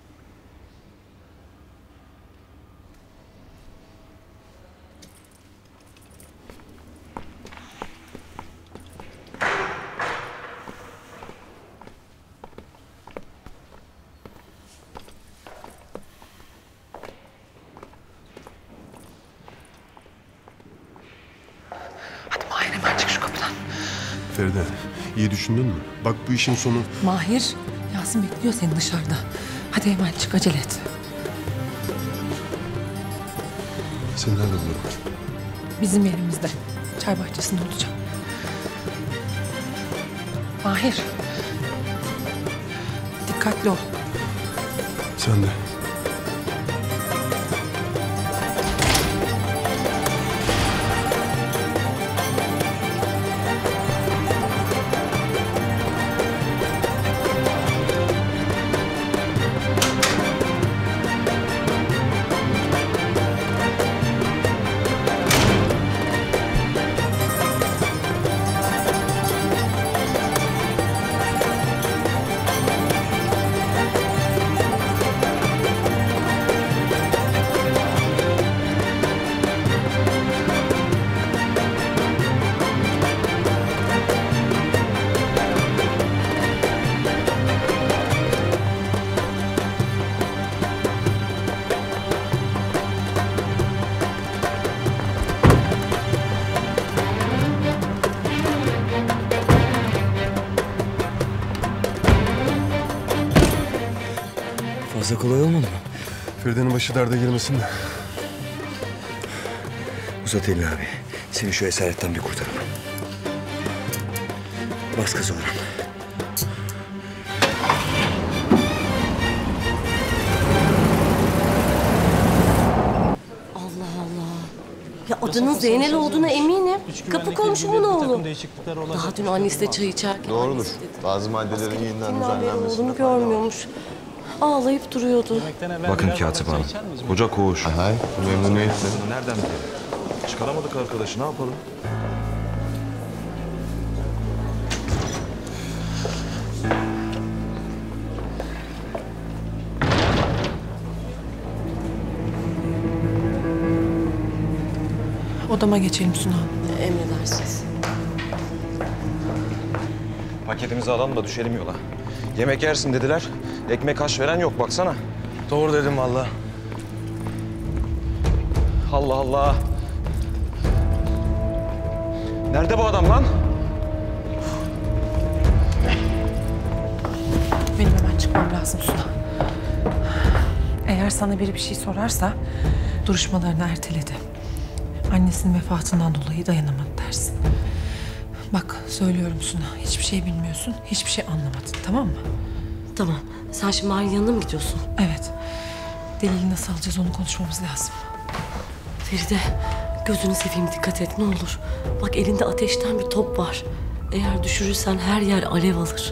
Feride, iyi düşündün mü? Bak bu işin sonu... Mahir, Yasin bekliyor seni dışarıda. Hadi hemen çık, acele et. Seni nerede bulurum? Bizim yerimizde. Çay bahçesinde olacağım. Mahir. Dikkatli ol. Sen de. Fazla kolay olmadı mı? Feride'nin başı derde girmesin de. Uzat elini abi. Seni şu esaretten bir kurtaralım. Bas kız oğlum. Allah Allah. Ya adının Zeynel olduğuna eminim. Kapı komşumun oğlu. Daha dün annesiyle çay içerken... Doğrudur. Bazı maddelerin yeniden düzenlenmesi. Oğlunu görmüyormuş. Ağlayıp duruyordu. Bakın Katip Hanım. Hoca koğuş. Hay, memnuniyetle. Nereden bilelim? Çıkaramadık arkadaşı, ne yapalım? Odama geçelim Suna. Emredersiniz. Paketimizi alalım da düşelim yola. Yemek yersin dediler. Ekmek haş veren yok baksana. Doğru dedim vallahi. Allah Allah. Nerede bu adam lan? Benim hemen çıkmam lazım Suna. Eğer sana biri bir şey sorarsa duruşmalarını erteledi. Annesinin vefatından dolayı dayanamadı dersin. Bak söylüyorum Suna, hiçbir şey bilmiyorsun, hiçbir şey anlamadın, tamam mı? Tamam. Sen şimdi Mahir'in yanına mı gidiyorsun? Evet. Delili nasıl alacağız onu konuşmamız lazım. Feride, gözünü seveyim dikkat et ne olur. Bak elinde ateşten bir top var. Eğer düşürürsen her yer alev alır.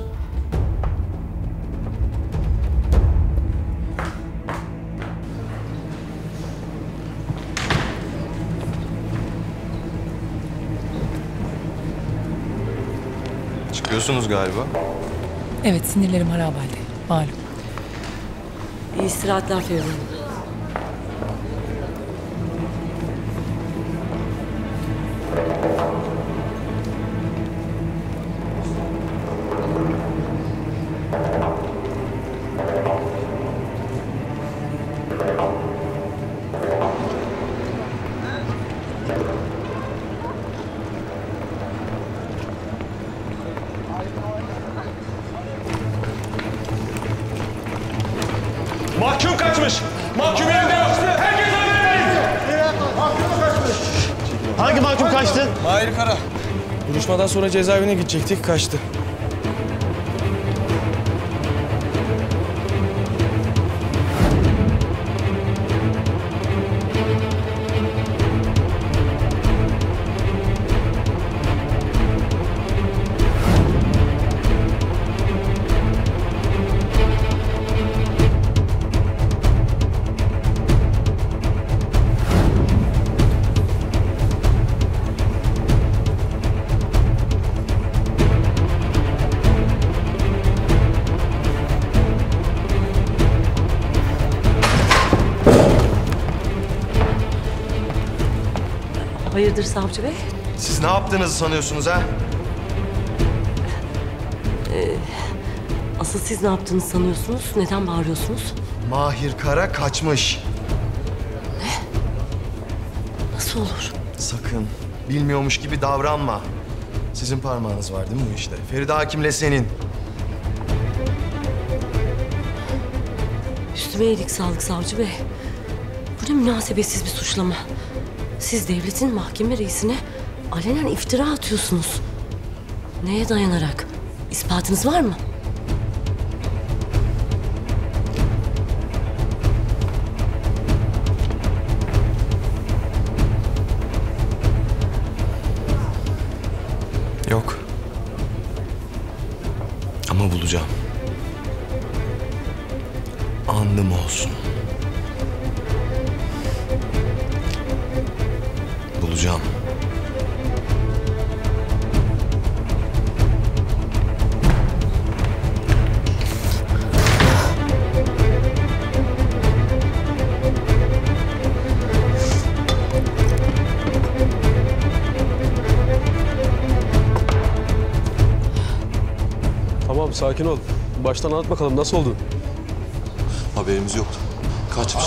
Çıkıyorsunuz galiba. Evet, sinirlerim harap halde, malum. İyi istirahatler Feride Hanım. Mahkum kaçmış. Mahkum evde yok. Herkes haber verin. Mahkum kaçmış. Hangi mahkum kaçtı? Mahir Kara. Duruşmadan sonra cezaevine gidecektik, kaçtı. Hayırdır savcı bey? Siz ne yaptığınızı sanıyorsunuz ha? Ee, asıl siz ne yaptığınızı sanıyorsunuz? Neden bağırıyorsunuz? Mahir Kara kaçmış. Nasıl olur? Sakın bilmiyormuş gibi davranma. Sizin parmağınız var değil mi bu işte? Feride Hakim'le senin. Üstüme iyilik sağlık savcı bey. Bu ne münasebetsiz bir suçlama. Siz devletin mahkeme reisine alenen iftira atıyorsunuz. Neye dayanarak? İspatınız var mı? Yok. Ama bulacağım. Andım olsun. Bulacağım. Tamam, sakin ol. Baştan anlat bakalım, nasıl oldu? Haberimiz yoktu. Kaçmış.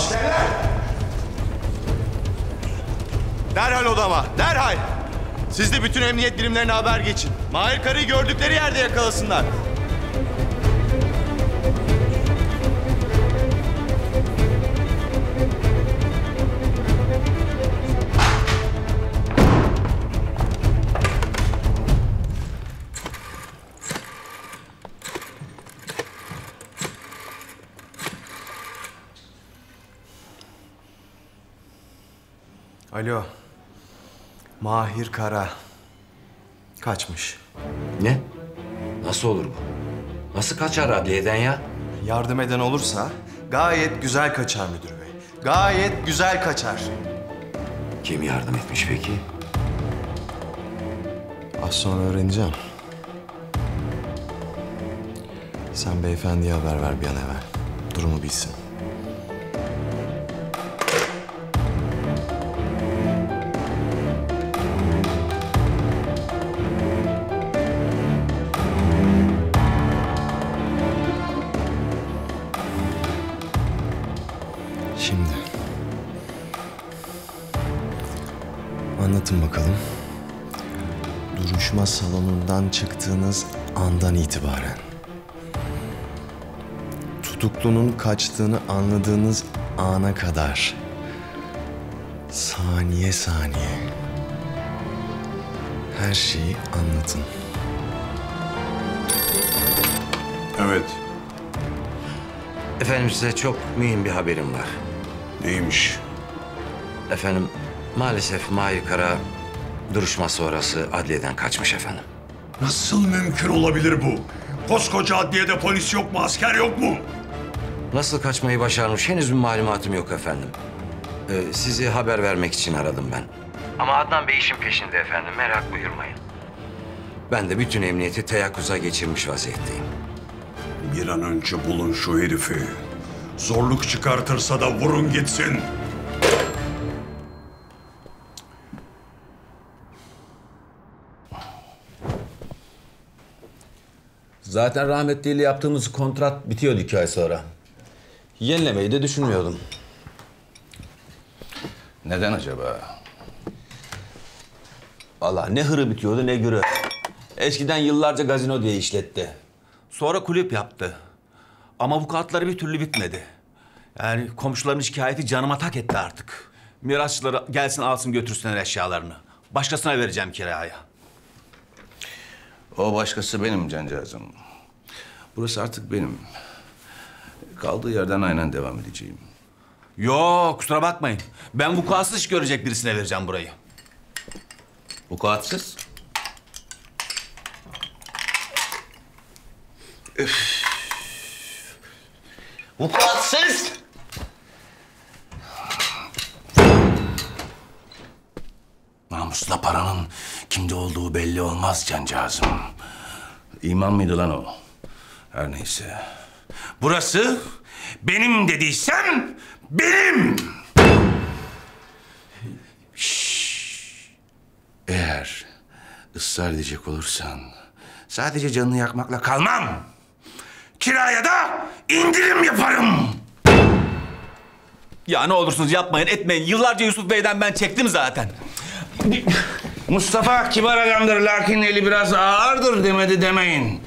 Derhal odama, derhal! Siz de bütün emniyet birimlerine haber geçin. Mahir Kara'yı gördükleri yerde yakalasınlar. Alo. Mahir Kara. Kaçmış. Ne? Nasıl olur bu? Nasıl kaçar adliyeden ya? Yardım eden olursa gayet güzel kaçar müdür bey. Gayet güzel kaçar. Kim yardım etmiş peki? Az sonra öğreneceğim. Sen beyefendiye haber ver bir an evvel. Durumu bilsin. Şimdi anlatın bakalım. Duruşma salonundan çıktığınız andan itibaren tutuklunun kaçtığını anladığınız ana kadar saniye saniye her şeyi anlatın. Evet. Efendim size çok mühim bir haberim var. Neymiş? Efendim maalesef Mahir Kara duruşma sonrası adliyeden kaçmış efendim. Nasıl mümkün olabilir bu? Koskoca adliyede polis yok mu, asker yok mu? Nasıl kaçmayı başarmış henüz bir malumatım yok efendim. Ee, sizi haber vermek için aradım ben. Ama Adnan Bey işin peşinde efendim, merak buyurmayın. Ben de bütün emniyeti teyakkuza geçirmiş vaziyetteyim. Bir an önce bulun şu herifi. Zorluk çıkartırsa da vurun gitsin. Zaten rahmetliyle yaptığımız kontrat bitiyordu iki ay sonra. Yenilemeyi de düşünmüyordum. Neden acaba? Vallahi ne hırı bitiyordu ne gürü. Eskiden yıllarca gazino diye işletti. Sonra kulüp yaptı. Ama avukatları bir türlü bitmedi. Yani komşuların şikayeti canıma tak etti artık. Mirasçıları gelsin alsın götürsünler eşyalarını. Başkasına vereceğim kiraya. O başkası benim cancağızım. Burası artık benim. Kaldığı yerden aynen devam edeceğim. Yok kusura bakmayın. Ben vukuatsız iş görecek birisine vereceğim burayı. Vukuatsız? Üf. Vukuatsız! Namusla paranın kimde olduğu belli olmaz cancağızım. İman mıydı lan o? Her neyse. Burası benim dediysem benim! Şşş. Eğer ısrar edecek olursan sadece canını yakmakla kalmam. Kiraya da indirim yaparım. Ya ne olursunuz yapmayın etmeyin. Yıllarca Yusuf Bey'den ben çektim zaten. Mustafa kibar adamdır lakin eli biraz ağırdır demedi demeyin.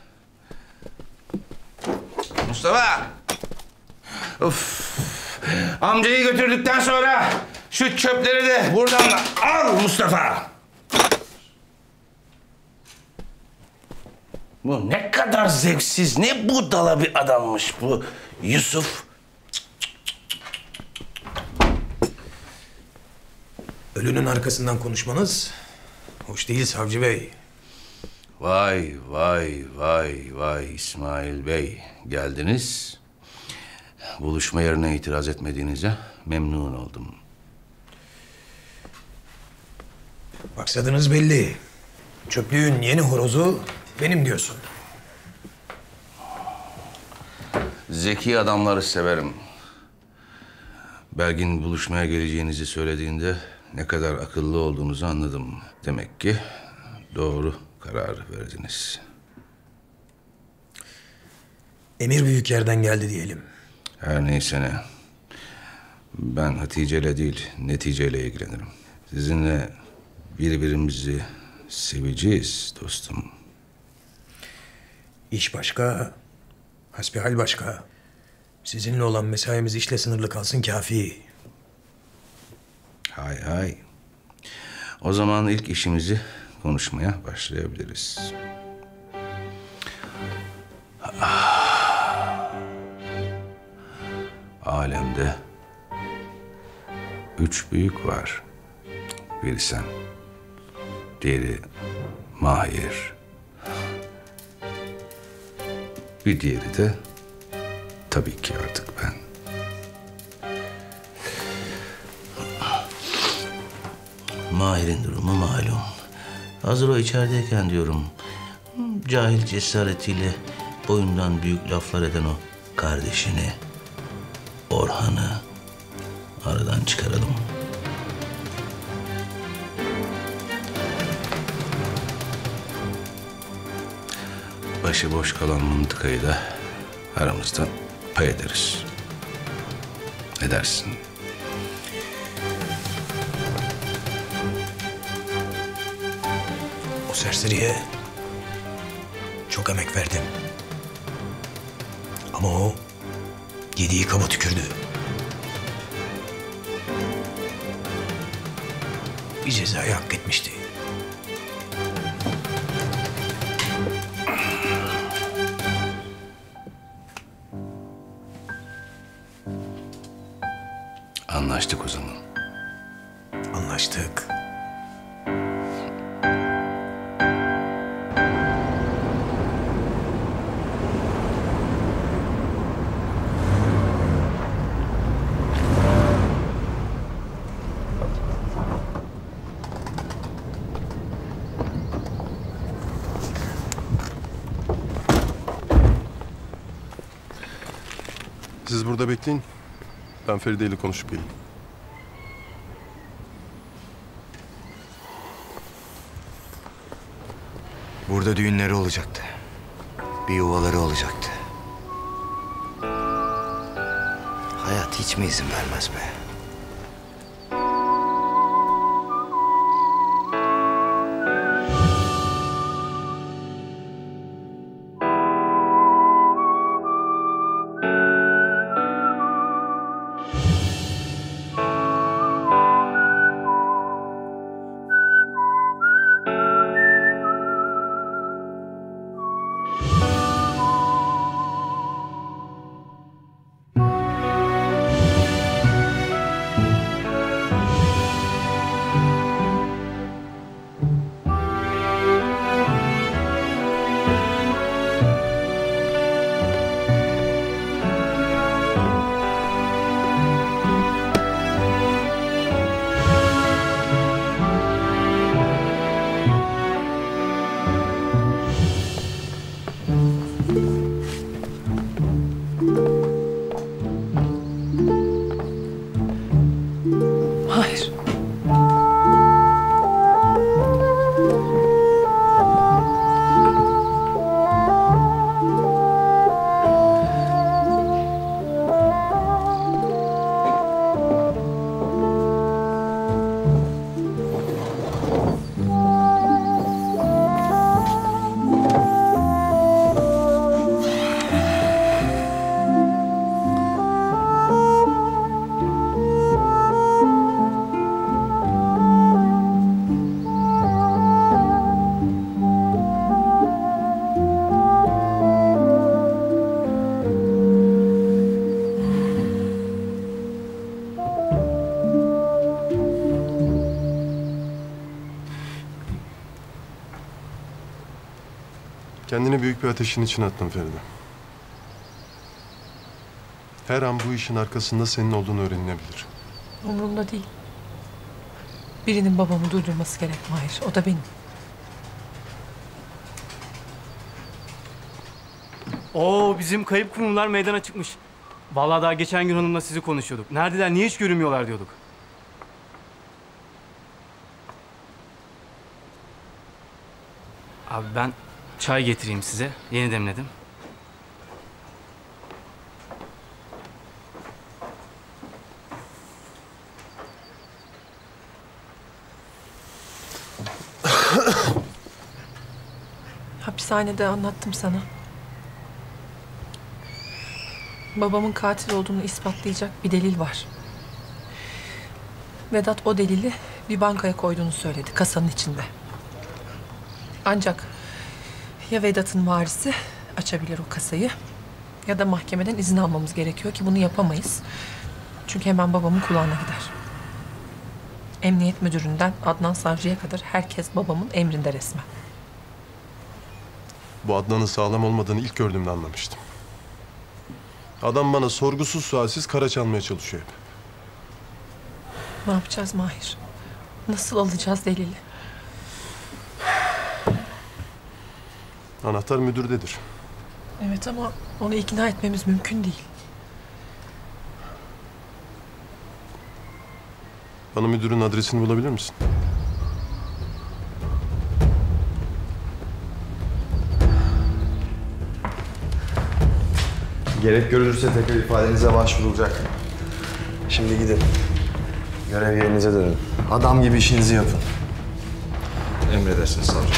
Mustafa! Of! Amcayı götürdükten sonra şu çöpleri de buradan al Mustafa! Bu ne kadar zevksiz, ne budala bir adammış bu Yusuf. Ölünün arkasından konuşmanız hoş değil savcı bey. Vay vay vay vay İsmail Bey, geldiniz. Buluşma yerine itiraz etmediğinize memnun oldum. Maksadınız belli. Çöplüğün yeni horozu benim diyorsun. Zeki adamları severim. Belgin buluşmaya geleceğinizi söylediğinde ne kadar akıllı olduğunuzu anladım. Demek ki doğru karar verdiniz. Emir büyük yerden geldi diyelim. Her neyse ne. Ben Hatice'yle değil, neticeyle ilgilenirim. Sizinle birbirimizi seveceğiz dostum. İş başka, hasbihal başka. Sizinle olan mesaimiz işle sınırlı kalsın kafi. Hay hay. O zaman ilk işimizi konuşmaya başlayabiliriz. Alemde üç büyük var. Biri sen, diğeri Mahir, bir diğeri de tabii ki artık ben. Mahir'in durumu malum. Hazır o içerideyken diyorum, cahil cesaretiyle boyundan büyük laflar eden o kardeşini, Orhan'ı aradan çıkaralım. Başıboş kalan mıntıkayı da aramızda pay ederiz. Ne dersin? O serseriye çok emek verdim. Ama o yediği kaba tükürdü. Bir cezayı hak etmişti. Anlaştık o zaman. Anlaştık. Siz burada bekleyin. Ben Feride ile konuşup geleyim. Burada düğünleri olacaktı. Bir yuvaları olacaktı. Hayat hiç mi izin vermez be? Kendini büyük bir ateşin içine attın Feride. Her an bu işin arkasında senin olduğunu öğrenilebilir. Umurumda değil. Birinin babamı durdurması gerek Mahir. O da benim. Oo, bizim kayıp kumrular meydana çıkmış. Vallahi daha geçen gün hanımla sizi konuşuyorduk. Neredeler, niye hiç görünmüyorlar diyorduk. Abi ben çay getireyim size. Yeni demledim. Hapishanede anlattım sana. Babamın katil olduğunu ispatlayacak bir delil var. Vedat o delili bir bankaya koyduğunu söyledi, kasanın içinde. Ancak ya Vedat'ın varisi açabilir o kasayı ya da mahkemeden izin almamız gerekiyor ki bunu yapamayız. Çünkü hemen babamın kulağına gider. Emniyet müdüründen Adnan Savcı'ya kadar herkes babamın emrinde resmen. Bu Adnan'ın sağlam olmadığını ilk gördüğümde anlamıştım. Adam bana sorgusuz sualsiz kara çalmaya çalışıyor hep. Ne yapacağız Mahir? Nasıl alacağız delili? Anahtar müdürdedir. Evet ama onu ikna etmemiz mümkün değil. Bana müdürün adresini bulabilir misin? Gerek görülürse tekrar ifadenize başvurulacak. Şimdi gidin. Görev yerinize dönün. Adam gibi işinizi yapın. Emredersiniz savcı.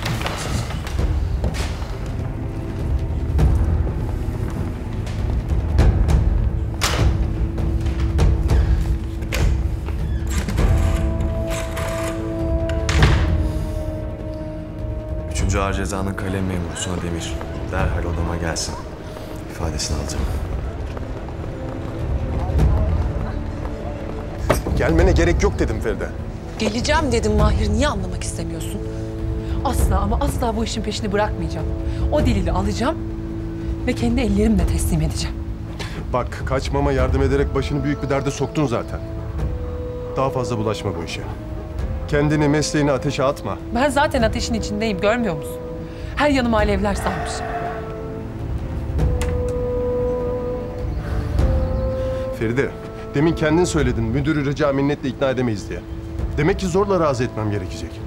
Üçüncü Ağır Ceza'nın kalem memuru Suna Demir. Derhal odama gelsin. İfadesini alacağım. Gelmene gerek yok dedim Feride. Geleceğim dedim Mahir. Niye anlamak istemiyorsun? Asla ama asla bu işin peşini bırakmayacağım. O delili alacağım ve kendi ellerimle teslim edeceğim. Bak kaçmama yardım ederek başını büyük bir derde soktun zaten. Daha fazla bulaşma bu işe. Kendini, mesleğini ateşe atma. Ben zaten ateşin içindeyim, görmüyor musun? Her yanım alevler sarmış. Feride, demin kendin söyledin müdürü rica minnetle ikna edemeyiz diye. Demek ki zorla razı etmem gerekecek.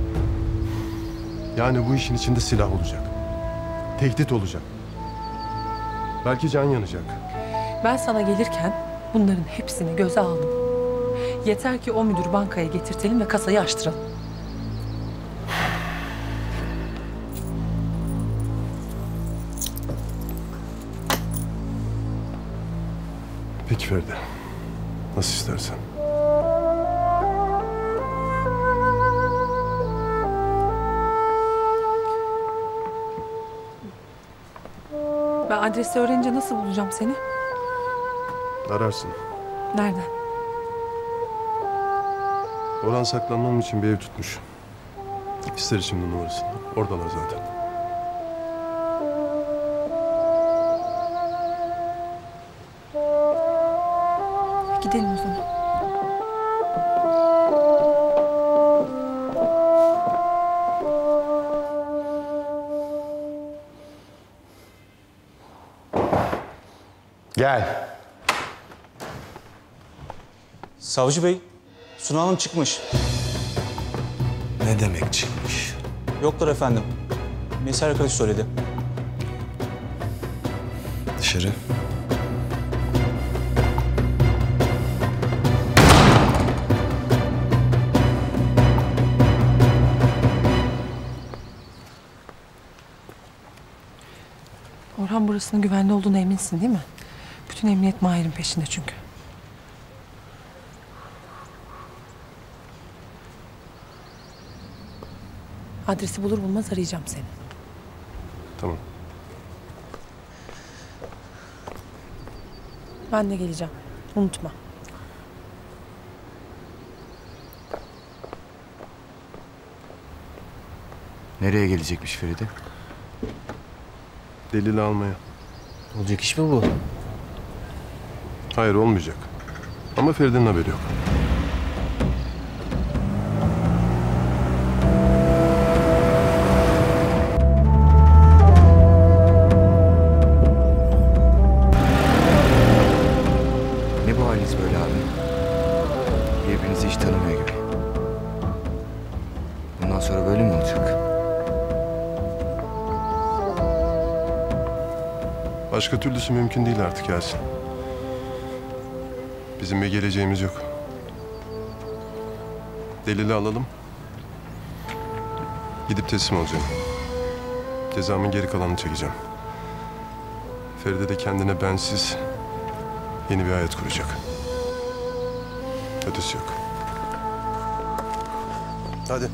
Yani bu işin içinde silah olacak. Tehdit olacak. Belki can yanacak. Ben sana gelirken bunların hepsini göze aldım. Yeter ki o müdürü bankaya getirtelim ve kasayı açtıralım. Peki Feride. Nasıl istersen. Ben adresi öğrenince nasıl bulacağım seni? Ararsın. Nereden? Orhan saklanmam için bir ev tutmuş. İster şimdi numarasını. Oradalar zaten. Gidelim o zaman. Gel. Savcı Bey, Suna Hanım çıkmış. Ne demek çıkmış? Yoklar efendim. Mesai arkadaş söyledi. Dışarı. Orhan burasının güvenli olduğuna eminsin değil mi? Bütün emniyet Mahir'in peşinde çünkü. Adresi bulur bulmaz arayacağım seni. Tamam. Ben de geleceğim. Unutma. Nereye gelecekmiş Feride? Delili almaya. Olacak iş mi bu? Hayır, olmayacak. Ama Feride'nin haberi yok. Ne bu haliniz böyle abi? Birbirinizi hiç tanımıyor gibi. Bundan sonra böyle mi olacak? Başka türlüsü mümkün değil artık Yasin. Bizim bir geleceğimiz yok. Delili alalım. Gidip teslim olacağım. Cezamın geri kalanını çekeceğim. Feride de kendine bensiz yeni bir hayat kuracak. Ötesi yok. Hadi.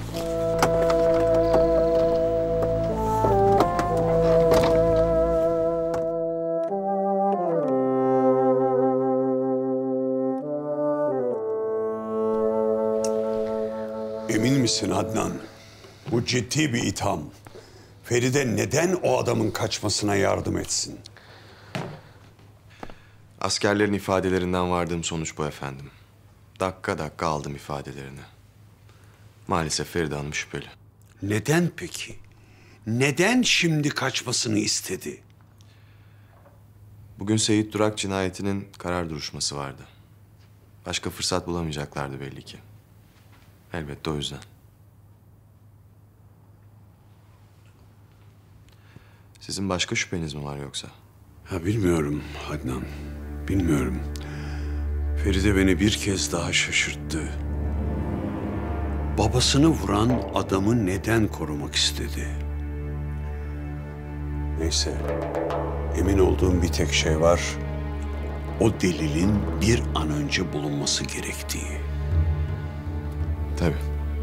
Emin misin Adnan? Bu ciddi bir itham. Feride neden o adamın kaçmasına yardım etsin? Askerlerin ifadelerinden vardığım sonuç bu efendim. Dakika dakika aldım ifadelerini. Maalesef Feride Hanım şüpheli. Neden peki? Neden şimdi kaçmasını istedi? Bugün Seyit Durak cinayetinin karar duruşması vardı. Başka fırsat bulamayacaklardı belli ki. Elbette o yüzden. Sizin başka şüpheniz mi var yoksa? Ha, bilmiyorum Adnan. Bilmiyorum. Feride beni bir kez daha şaşırttı. Babasını vuran adamı neden korumak istedi? Neyse. Emin olduğum bir tek şey var. O delilin bir an önce bulunması gerektiği. Tabii.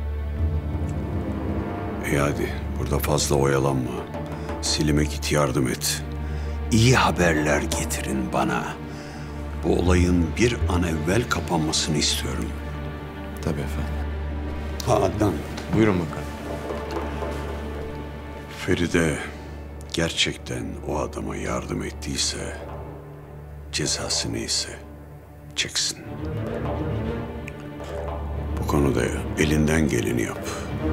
E hadi burada fazla oyalanma. Selim'e git yardım et. İyi haberler getirin bana. Bu olayın bir an evvel kapanmasını istiyorum. Tabii efendim. Ha Adnan. Buyurun bakalım. Feride gerçekten o adama yardım ettiyse cezası neyse çeksin. Bu konuda elinden geleni yap.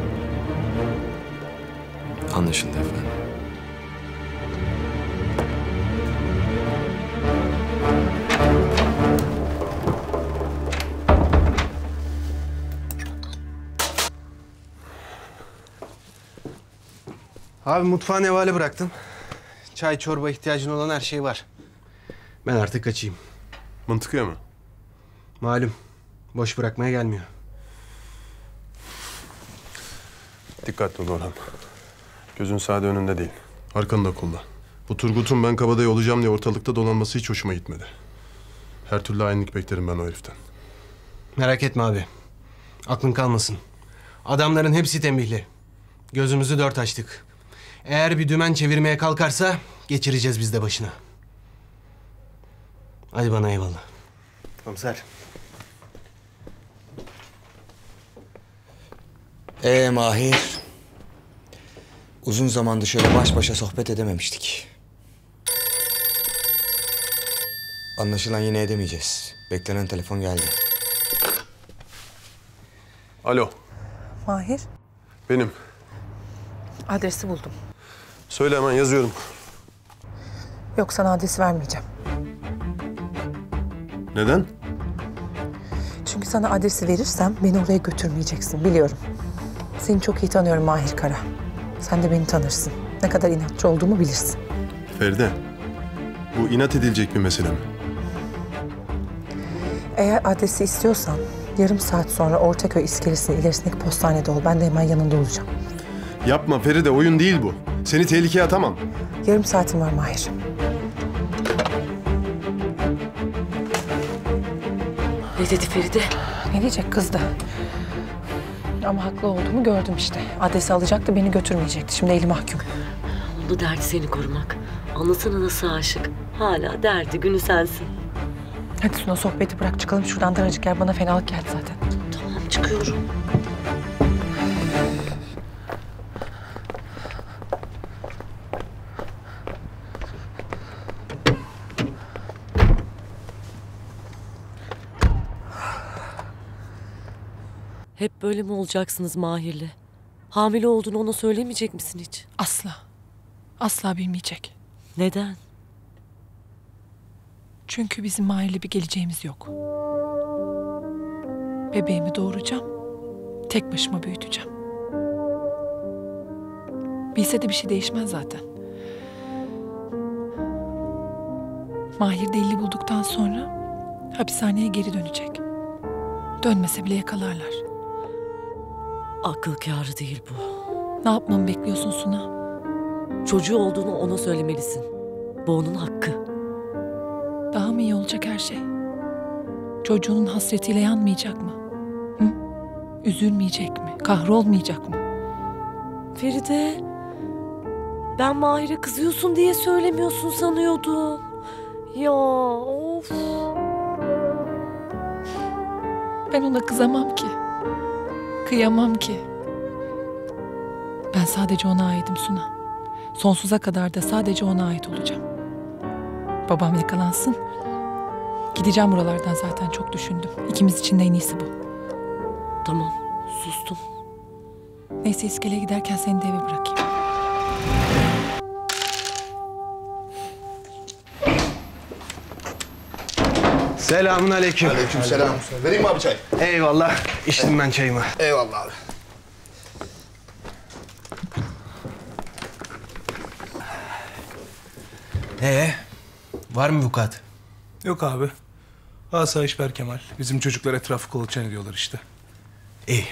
Anlaşıldı efendim. Abi mutfağa nevale bıraktım. Çay, çorba ihtiyacın olan her şey var. Ben artık kaçayım. Mıntıkaya mı? Malum. Boş bırakmaya gelmiyor. Dikkatli ol Orhan. Gözün sade önünde değil. Arkanı da kolla. Bu Turgut'un ben kabadayı olacağım diye ortalıkta dolanması hiç hoşuma gitmedi. Her türlü hainlik beklerim ben o heriften. Merak etme abi. Aklın kalmasın. Adamların hepsi tembihli. Gözümüzü dört açtık. Eğer bir dümen çevirmeye kalkarsa geçireceğiz biz de başına. Hadi bana eyvallah. Komiser. Ee Mahir. Uzun zamandır şöyle baş başa sohbet edememiştik. Anlaşılan yine edemeyeceğiz. Beklenen telefon geldi. Alo. Mahir, Benim. adresi buldum. Söyle hemen yazıyorum. Yok, sana adresi vermeyeceğim. Neden? Çünkü sana adresi verirsem beni oraya götürmeyeceksin, biliyorum. Seni çok iyi tanıyorum Mahir Kara. Sen de beni tanırsın. Ne kadar inatçı olduğumu bilirsin. Feride, bu inat edilecek bir mesele mi? Eğer adresi istiyorsan yarım saat sonra Ortaköy iskelesinin ilerisindeki postanede ol. Ben de hemen yanında olacağım. Yapma Feride, oyun değil bu. Seni tehlikeye atamam. Yarım saatim var Mahir. Ne dedi Feride? Ne diyecek, kızdı. Ama haklı olduğumu gördüm işte. Adresi alacaktı, beni götürmeyecekti. Şimdi eli mahkum. Onun derdi seni korumak. Anlasana nasıl aşık. Hala derdi günü sensin. Hadi Suna, sohbeti bırak, çıkalım şuradan, daracık yer, bana fenalık geldi zaten. Tamam, çıkıyorum. Hep böyle mi olacaksınız Mahir'le? Hamile olduğunu ona söylemeyecek misin hiç? Asla. Asla bilmeyecek. Neden? Çünkü bizim Mahir'le bir geleceğimiz yok. Bebeğimi doğuracağım. Tek başıma büyüteceğim. Bilse de bir şey değişmez zaten. Mahir delili bulduktan sonra hapishaneye geri dönecek. Dönmese bile yakalarlar. Akıl kârı değil bu. Ne yapmamı bekliyorsun Suna? Çocuğu olduğunu ona söylemelisin. Bu onun hakkı. Daha mı iyi olacak her şey? Çocuğunun hasretiyle yanmayacak mı? Hı? Üzülmeyecek mi? Kahrolmayacak mı? Feride, ben Mahir'e kızıyorsun diye söylemiyorsun sanıyordum. Ya of. Ben ona kızamam ki. Kıyamam ki. Ben sadece ona aitim Suna. Sonsuza kadar da sadece ona ait olacağım. Babam yakalansın. Gideceğim buralardan zaten, çok düşündüm. İkimiz için de en iyisi bu. Tamam, sustum. Neyse, iskeleye giderken seni de eve bırakayım. Selamun aleyküm. Aleyküm selam. Vereyim mi abi çay? Eyvallah. İçtim ben çayımı. Eyvallah abi. Ee, var mı vukuat? Yok abi. Asayiş Berkemal. Bizim çocuklar etrafı kolaçan ediyorlar işte. İyi.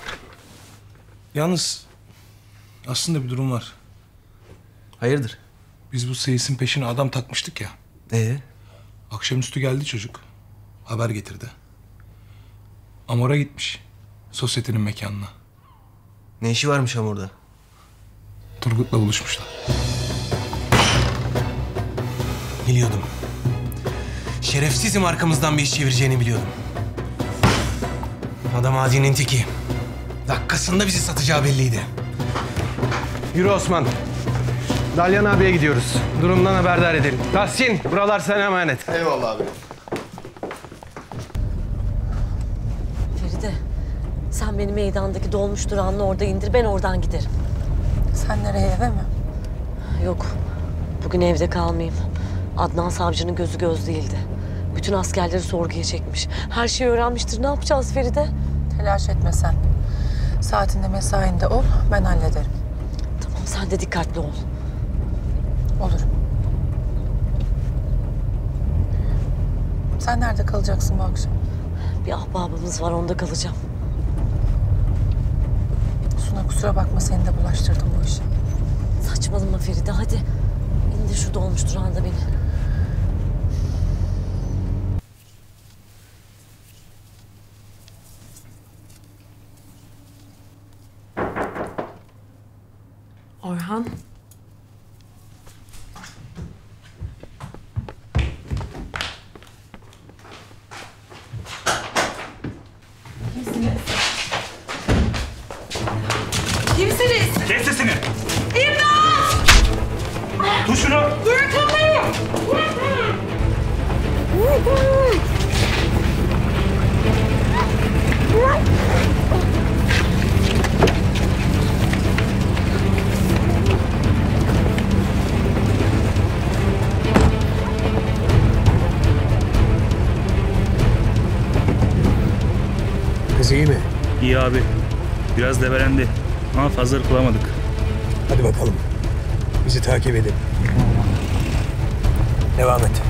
Yalnız aslında bir durum var. Hayırdır? Biz bu Seyis'in peşine adam takmıştık ya. Ee? Akşamüstü geldi çocuk. Haber getirdi. Amor'a gitmiş. Sosyetenin mekanına. Ne işi varmış Amor'da? Turgut'la buluşmuşlar. Biliyordum. Şerefsizim, arkamızdan bir iş çevireceğini biliyordum. Adam adinin teki. Dakikasında bizi satacağı belliydi. Yürü Osman. Dalyan abiye gidiyoruz. Durumdan haberdar edelim. Tahsin, buralar sana emanet. Eyvallah abi. Feride, sen beni meydandaki dolmuş durağının orada indir, ben oradan giderim. Sen nereye, eve mi? Yok, bugün evde kalmayayım. Adnan savcının gözü göz değildi. Bütün askerleri sorguya çekmiş. Her şeyi öğrenmiştir. Ne yapacağız Feride? Telaş etme sen. Saatinde mesainde ol, ben hallederim. Tamam, sen de dikkatli ol. Olur. Sen nerede kalacaksın bu akşam? Bir ahbabımız var, onda kalacağım. Suna, kusura bakma, seni de bulaştırdım bu işe. Saçmalama Feride, hadi. İndir şu dolmuş durağında beni. Orhan. Kimsiniz? Kes sesini! İmdat! Tut şunu! Bırakın beni! Bırakın! Kız iyi mi? İyi abi. Biraz debelendi ama fazla kılamadık. Hadi bakalım. Bizi takip edin. Devam et.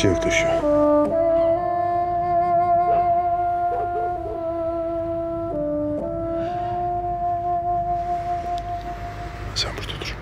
inatçı yaklaşıyor. Sen burada dur.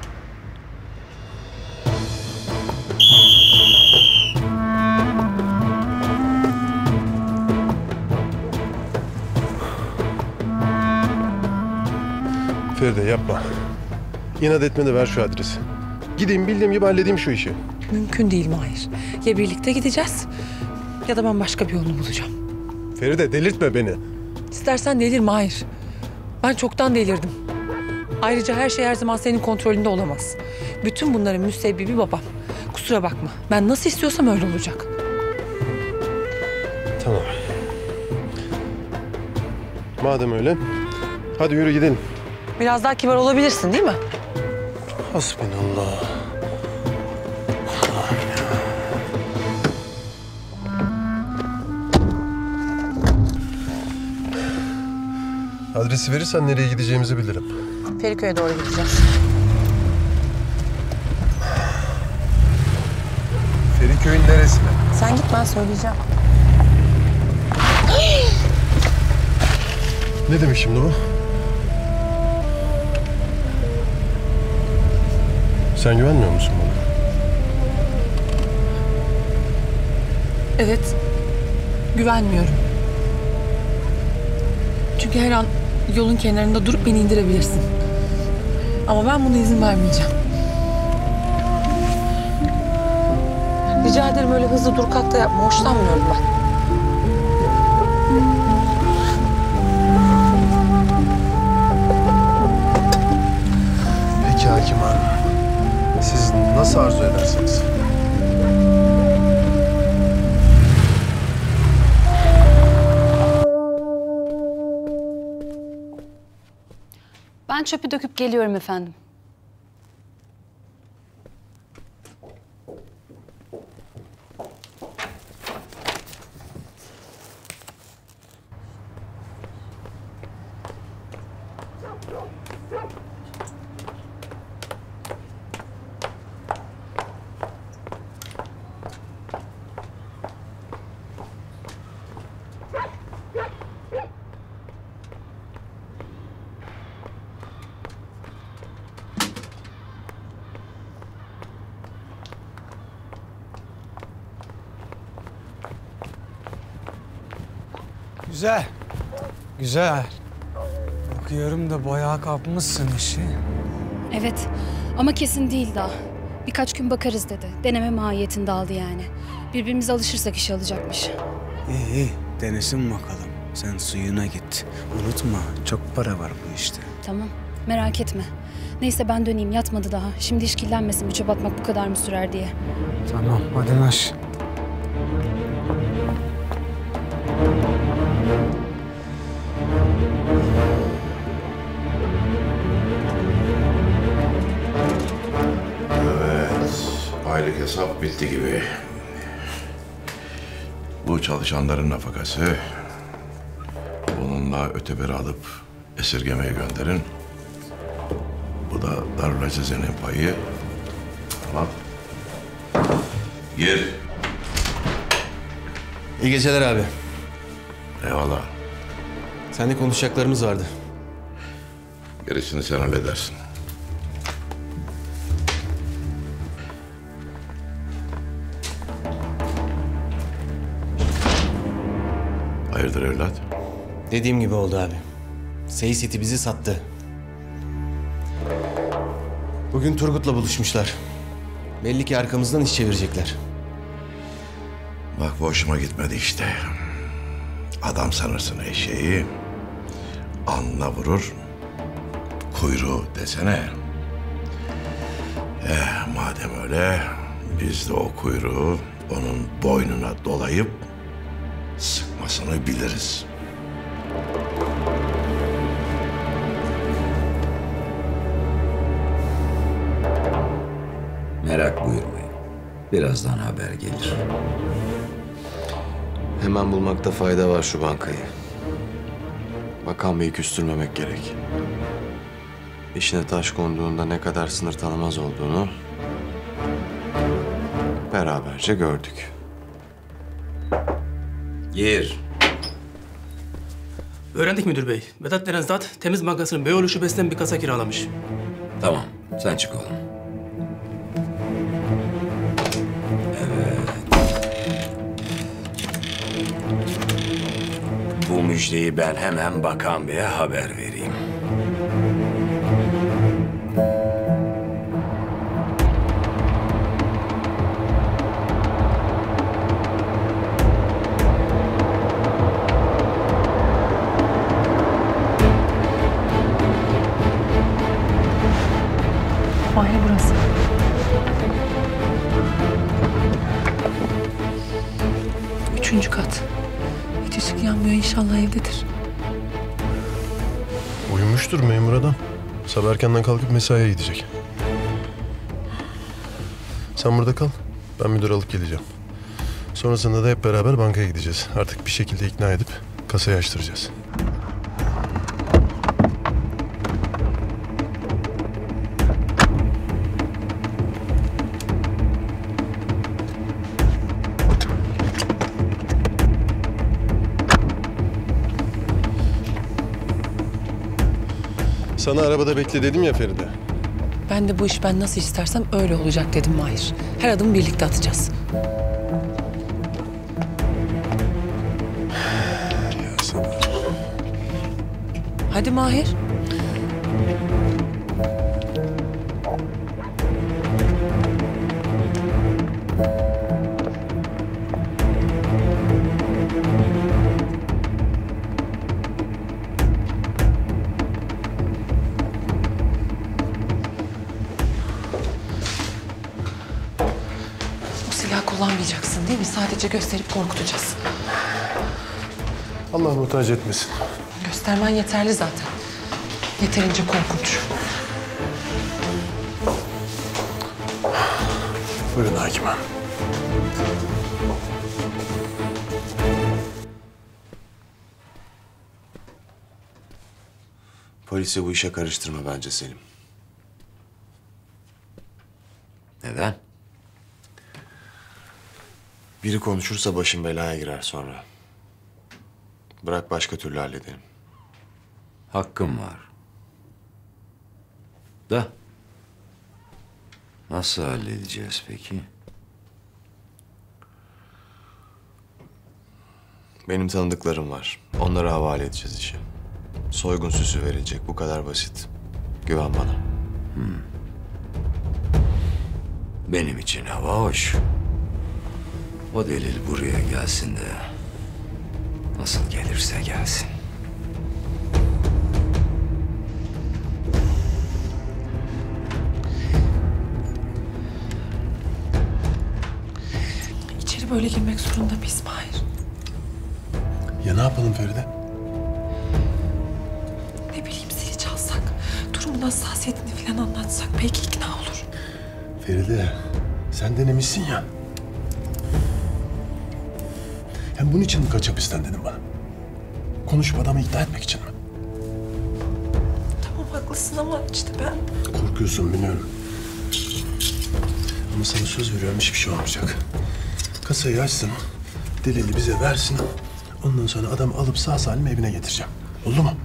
Feride yapma. İnat etme de ver şu adresi. Gideyim bildiğim gibi halledeyim şu işi. Mümkün değil Mahir. Ya birlikte gideceğiz ya da ben başka bir yolunu bulacağım. Feride delirtme beni. İstersen delir Mahir. Ben çoktan delirdim. Ayrıca her şey her zaman senin kontrolünde olamaz. Bütün bunların müsebbibi babam. Kusura bakma. Ben nasıl istiyorsam öyle olacak. Tamam. Madem öyle, hadi yürü gidelim. Biraz daha kibar olabilirsin değil mi? Hasbinallah. Adresi verirsen nereye gideceğimizi bilirim. Feriköy'e doğru gideceğiz. Feriköy'ün neresine? Sen git, ben söyleyeceğim. Ne demek şimdi bu? Sen güvenmiyor musun bana? Evet, güvenmiyorum. Çünkü her an yolun kenarında durup beni indirebilirsin. Ama ben buna izin vermeyeceğim. Rica ederim, öyle hızlı dur kalk da yapma. Hoşlanmıyorum ben. Peki Hakim Hanım. Siz nasıl arzu edersiniz? Ben çöpü döküp geliyorum efendim. Güzel. Güzel. Bakıyorum da bayağı kapmışsın işi. Evet ama kesin değil daha. Birkaç gün bakarız dedi. Deneme mahiyetinde aldı yani. Birbirimize alışırsak işe alacakmış. İyi iyi. Denesin bakalım. Sen suyuna git. Unutma çok para var bu işte. Tamam merak etme. Neyse ben döneyim, yatmadı daha. Şimdi işkillenmesin bir çöp atmak bu kadar mı sürer diye. Tamam hadi naş. Aylık hesap bitti gibi. Bu çalışanların nafakası. Bununla öteberi alıp esirgemeye gönderin. Bu da Darül Azize'nin payı. Tamam. Gir. İyi geceler abi. Eyvallah. Seninle konuşacaklarımız vardı. Gerisini sen halledersin. Hayırdır evlat? Dediğim gibi oldu abi. Seyis iti bizi sattı. Bugün Turgut'la buluşmuşlar. Belli ki arkamızdan iş çevirecekler. Bak bu hoşuma gitmedi işte. Adam sanırsın eşeği, alnına vurur, kuyruğu desene. Eh madem öyle, biz de o kuyruğu onun boynuna dolayıp sıkmasını biliriz. Merak buyurmayın. Birazdan haber gelir. Hemen bulmakta fayda var şu bankayı. Bakan Bey'i küstürmemek gerek. İşine taş konduğunda ne kadar sınır tanımaz olduğunu beraberce gördük. Gir. Öğrendik müdür bey. Vedat denen zat Temiz Bankası'nın Beyoğlu şubesinden bir kasa kiralamış. Tamam, sen çık oğlum. Evet. Bu müjdeyi ben hemen Bakan Bey'e haber vereyim. Mahir burası. Üçüncü kat. Hiç ışık yanmıyor, inşallah evdedir. Uyumuştur memur adam. Sabah erkenden kalkıp mesaiye gidecek. Sen burada kal. Ben müdür alıp geleceğim. Sonrasında da hep beraber bankaya gideceğiz. Artık bir şekilde ikna edip kasayı açtıracağız. Sana arabada bekle dedim ya Feride. Ben de bu iş ben nasıl istersem öyle olacak dedim Mahir. Her adımı birlikte atacağız. Ya sabır. Hadi Mahir. Silah kullanmayacaksın değil mi? Sadece gösterip korkutacağız. Allah muhtaç etmesin. Göstermen yeterli zaten. Yeterince korkunç. Buyurun hakim hanım. Polisi bu işe karıştırma bence Selim. Neden? Biri konuşursa başın belaya girer sonra. Bırak başka türlü halledelim. Hakkım var. Da nasıl halledeceğiz peki? Benim tanıdıklarım var. Onlara havale edeceğiz işi. Soygun süsü verilecek. Bu kadar basit. Güven bana. Hmm. Benim için hava hoş. O delil buraya gelsin de nasıl gelirse gelsin. İçeri böyle girmek zorunda mıyız Mahir? Ya ne yapalım Feride? Ne bileyim zili çalsak, durumun hassasiyetini falan anlatsak belki ikna olur. Feride, sen denemişsin ya. Hem bunun için mi kaç hapisten dedin bana? Konuşup adamı ikna etmek için mi? Tamam haklısın ama işte ben... Korkuyorsun biliyorum. Ama sana söz veriyorum hiçbir şey olmayacak. Kasayı açsın, delili bize versin. Ondan sonra adamı alıp sağ salim evine getireceğim. Oldu mu?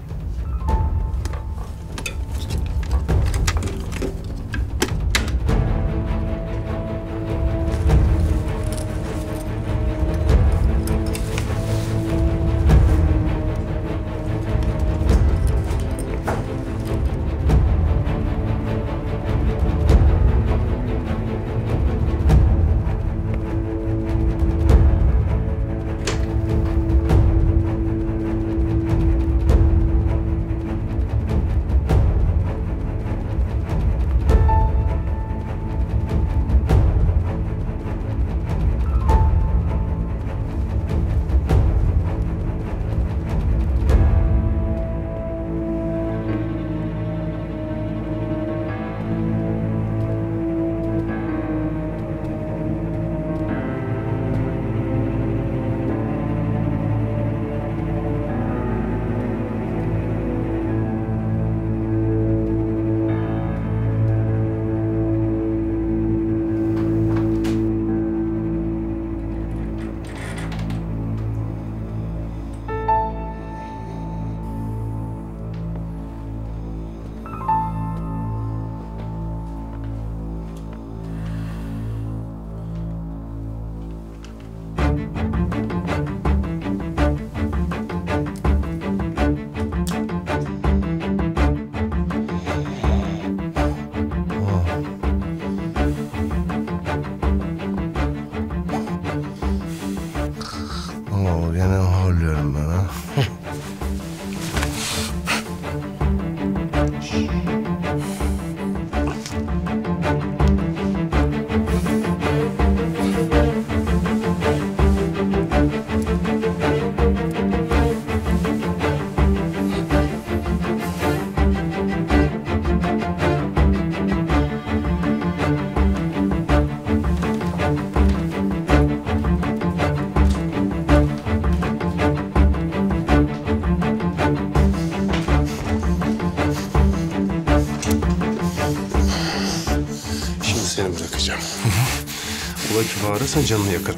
Seni bırakacağım. Ula ki bağırırsan canını yakarım.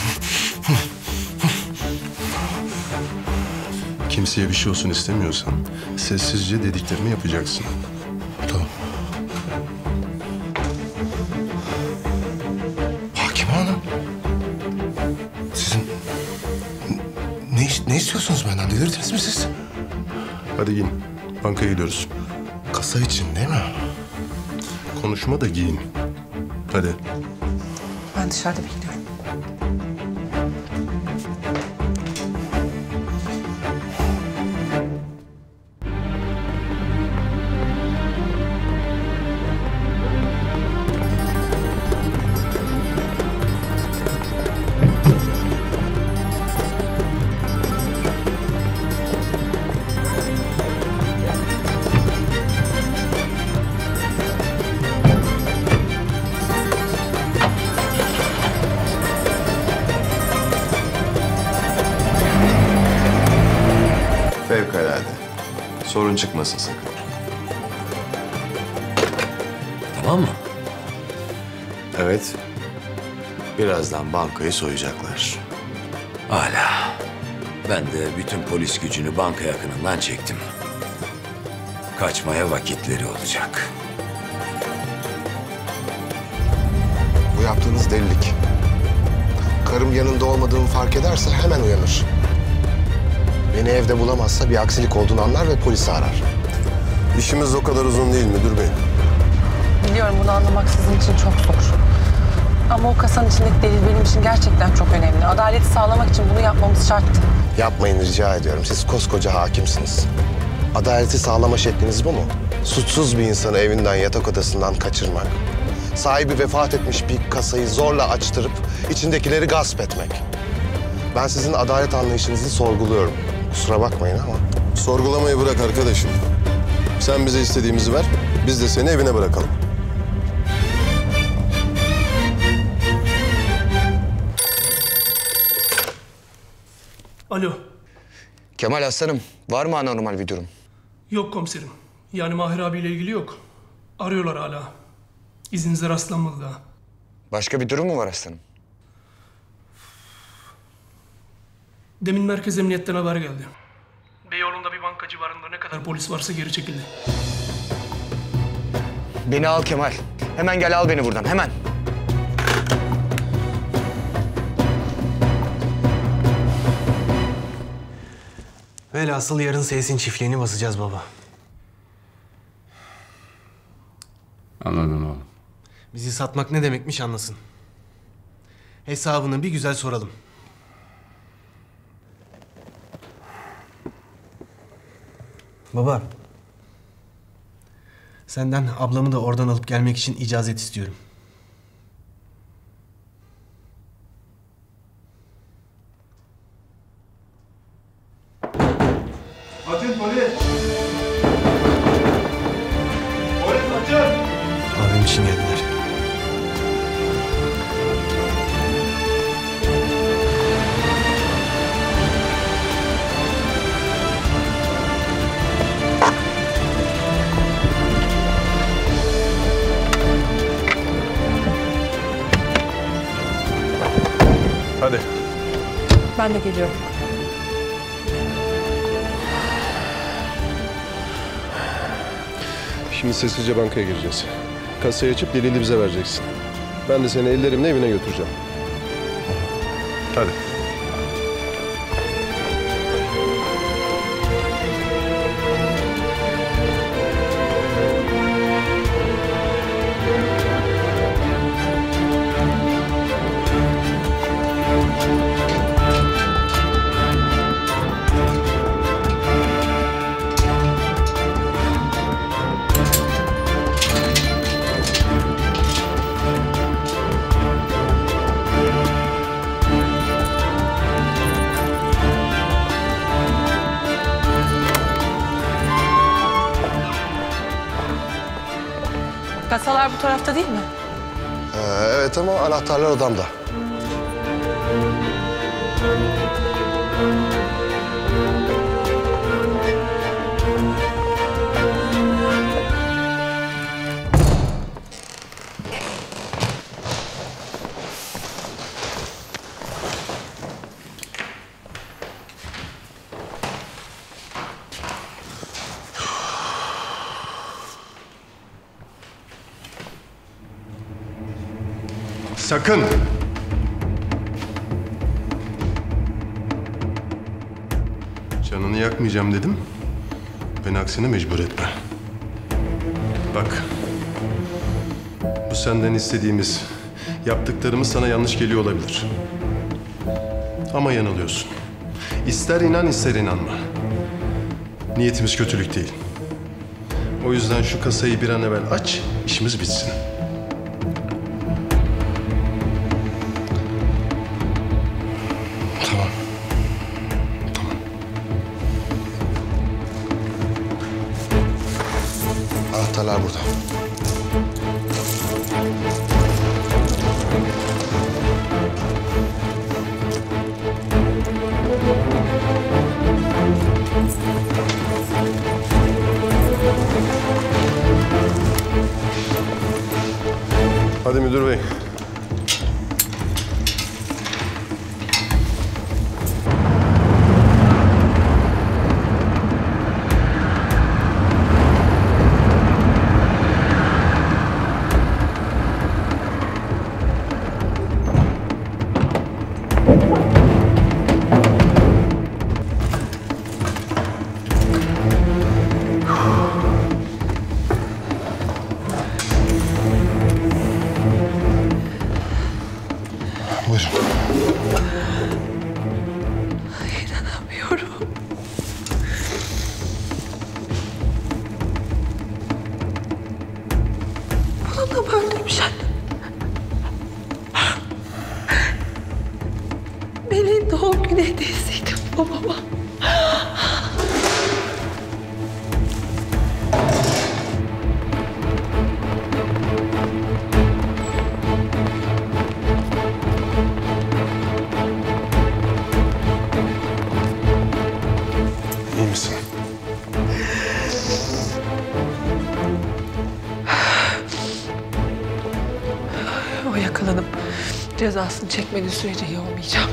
Kimseye bir şey olsun istemiyorsan sessizce dediklerimi yapacaksın. Tamam. Hakim Hanım. Sizin ne, ne istiyorsunuz benden? Delirdiniz mi siz? Hadi giyin. Bankaya gidiyoruz. Kasa için değil mi? Konuşma da giyin. Hadi. Ben dışarıda bekliyorum. Fevkalade. Sorun çıkmasın sakın. Tamam mı? Evet. Birazdan bankayı soyacaklar. Hala. Ben de bütün polis gücünü banka yakınından çektim. Kaçmaya vakitleri olacak. Bu yaptığınız delilik. Karım yanında olmadığımı fark ederse hemen uyanır. Beni evde bulamazsa bir aksilik olduğunu anlar ve polisi arar. İşimiz o kadar uzun değil müdür bey. Biliyorum bunu anlamak sizin için çok zor. Ama o kasanın içindeki delil benim için gerçekten çok önemli. Adaleti sağlamak için bunu yapmamız şarttı. Yapmayın rica ediyorum. Siz koskoca hakimsiniz. Adaleti sağlama şekliniz bu mu? Suçsuz bir insanı evinden, yatak odasından kaçırmak. Sahibi vefat etmiş bir kasayı zorla açtırıp içindekileri gasp etmek. Ben sizin adalet anlayışınızı sorguluyorum. Kusura bakmayın ama. Sorgulamayı bırak arkadaşım. Sen bize istediğimizi ver, biz de seni evine bırakalım. Alo. Kemal aslanım, var mı anormal bir durum? Yok komiserim. Yani Mahir abiyle ilgili yok. Arıyorlar hala. İzninizle rastlanmadı daha. Başka bir durum mu var aslanım? Demin merkez emniyetten haber geldi. Beyoğlu'nda bir banka civarında ne kadar polis varsa geri çekildi. Beni al Kemal. Hemen gel al beni buradan, hemen. Velhasıl yarın Seyis'in çiftliğini basacağız baba. Anladım oğlum. Bizi satmak ne demekmiş anlasın. Hesabını bir güzel soralım. Baba. Senden ablamı da oradan alıp gelmek için icazet istiyorum. Açın polis! Polis açın! Abim için geldiler. Hadi. Ben de geliyorum. Şimdi sessizce bankaya gireceğiz. Kasayı açıp delili bize vereceksin. Ben de seni ellerimle evine götüreceğim. Hadi. Kasalar bu tarafta değil mi? Ee, evet ama anahtarlar odamda. Sakın! Canını yakmayacağım dedim. Beni aksine mecbur etme. Bak. Bu senden istediğimiz, yaptıklarımız sana yanlış geliyor olabilir. Ama yanılıyorsun. İster inan ister inanma. Niyetimiz kötülük değil. O yüzden şu kasayı bir an evvel aç, işimiz bitsin. Tamam. Tamam. Anahtarlar burada. Hadi müdür bey. İnanamıyorum. Bununla mı öldürmüş annem? Melih'in doğum günü hediyesiydi babama. İyi misin? O yakalanıp cezasını çekmediği sürece iyi olmayacağım.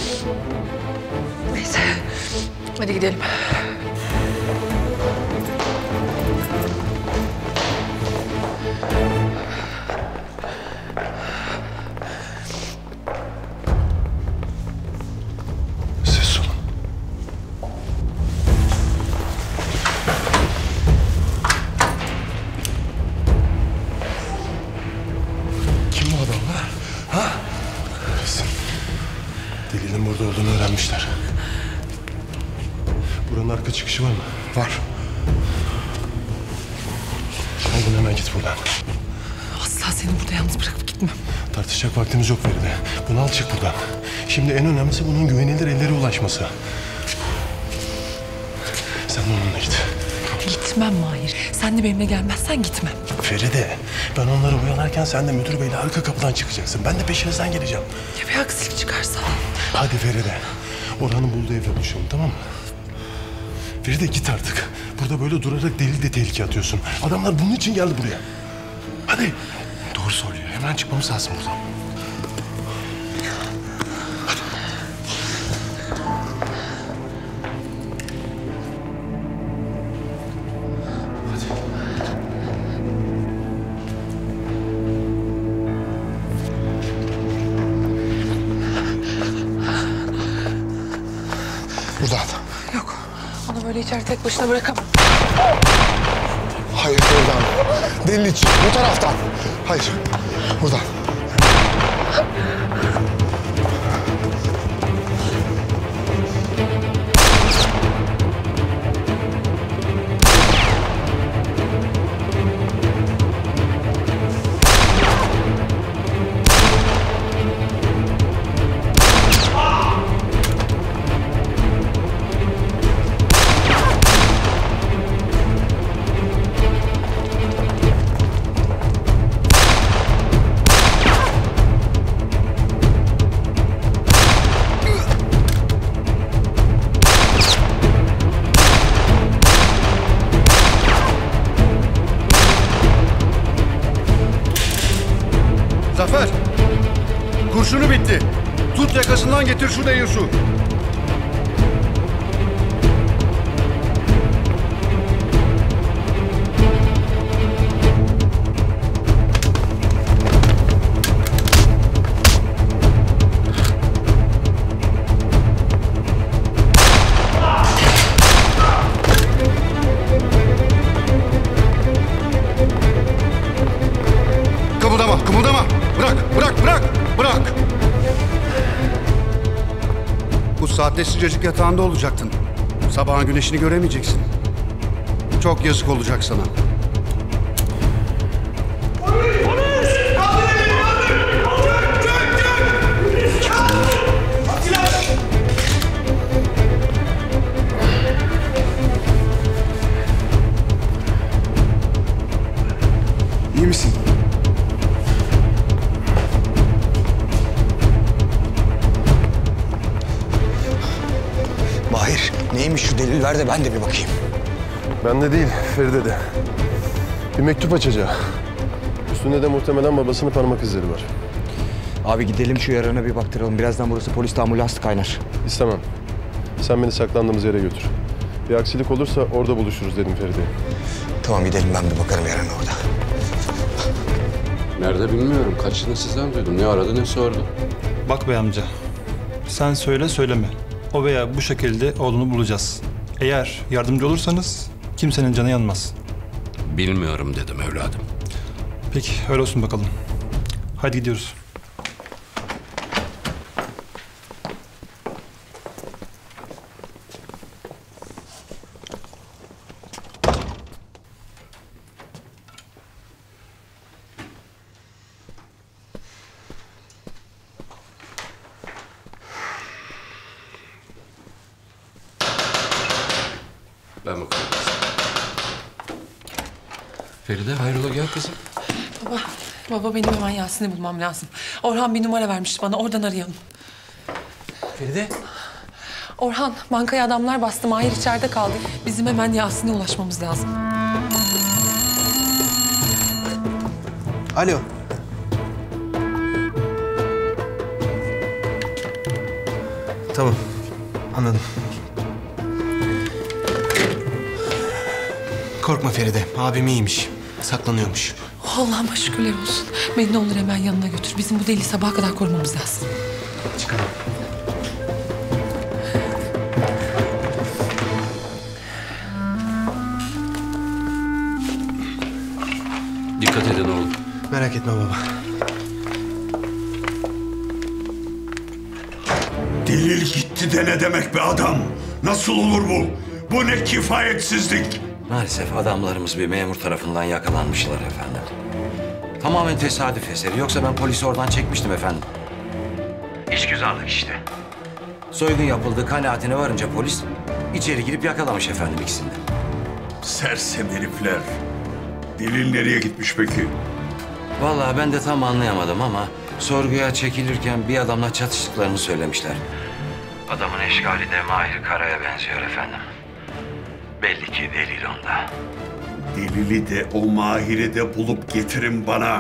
Neyse, hadi gidelim. Ses olun. Kim bu adamlar? Ha? Kahretsin. Delilin burada olduğunu öğrenmişler. Buranın arka çıkışı var mı? Var. Al bunu, hemen git buradan. Asla seni burada yalnız bırakıp gitmem. Tartışacak vaktimiz yok Feride. Bunu al, çık buradan. Şimdi en önemlisi bunun güvenilir ellere ulaşması. Sen de onunla git. Gitmem Mahir. Sen de benimle gelmezsen gitmem. Feride, ben onları oyalarken sen de müdür beyle arka kapıdan çıkacaksın. Ben de peşinizden geleceğim. Ya bir aksilik çıkarsa? Hadi Feride. Orhan'ın bulduğu evde buluşalım, tamam mı? Feride git artık. Burada böyle durarak delil de tehlike atıyorsun. Adamlar bunun için geldi buraya. Hadi. Doğru söylüyor. Hemen çıkmamız lazım buradan. Buradan. Yok. Onu böyle içeri tek başına bırakamam. Hayır buradan. Delil için. Bu taraftan. Hayır. Buradan. Zafer! Kurşunu bitti. Tut yakasından getir şu deyiyorsu. Kımıldama, kımıldama. Bırak, bırak, bırak, bırak. Bu saatte sıcacık yatağında olacaktın. Sabahın güneşini göremeyeceksin. Çok yazık olacak sana. İyi misin? Mahir, neymiş şu delil ver de ben de bir bakayım. Bende değil, Feride'de. Bir mektup açacağı. Üstünde de muhtemelen babasının parmak izleri var. Abi gidelim şu yarana bir baktıralım. Birazdan burası polis ambulans kaynar. İstemem. Sen beni saklandığımız yere götür. Bir aksilik olursa orada buluşuruz dedim Feride'ye. Tamam gidelim, ben bir bakarım yarana orada. Nerede bilmiyorum. Kaçını sizden duydum. Ne aradı ne sordu. Bak bey amca, sen söyle söyleme. O veya bu şekilde oğlunu bulacağız. Eğer yardımcı olursanız kimsenin canı yanmaz. Bilmiyorum dedim evladım. Peki öyle olsun bakalım. Hadi gidiyoruz. Ben bakıyorum. Feride hayrola gel kızım. Baba, baba benim hemen Yasin'i bulmam lazım. Orhan bir numara vermişti bana, oradan arayalım. Feride. Orhan, bankaya adamlar bastı. Mahir içeride kaldı. Bizim hemen Yasin'e ulaşmamız lazım. Alo. Tamam. Anladım. Korkma Feride. Abim iyiymiş. Saklanıyormuş. Allah'ıma şükürler olsun. Beni ne olur hemen yanına götür. Bizim bu deliği sabaha kadar korumamız lazım. Çıkalım. Dikkat edin oğlum. Merak etme baba. Delil gitti de ne demek be adam? Nasıl olur bu? Bu ne kifayetsizlik? Maalesef adamlarımız bir memur tarafından yakalanmışlar efendim. Tamamen tesadüf eseri. Yoksa ben polisi oradan çekmiştim efendim. İşgüzarlık işte. Soygun yapıldığı kanaatine varınca polis içeri girip yakalamış efendim ikisini de. Sersem herifler. Delil nereye gitmiş peki? Vallahi ben de tam anlayamadım ama sorguya çekilirken bir adamla çatıştıklarını söylemişler. Adamın eşkali de Mahir Kara'ya benziyor efendim. Belli ki delil onda. Delili de o Mahir'i de bulup getirin bana.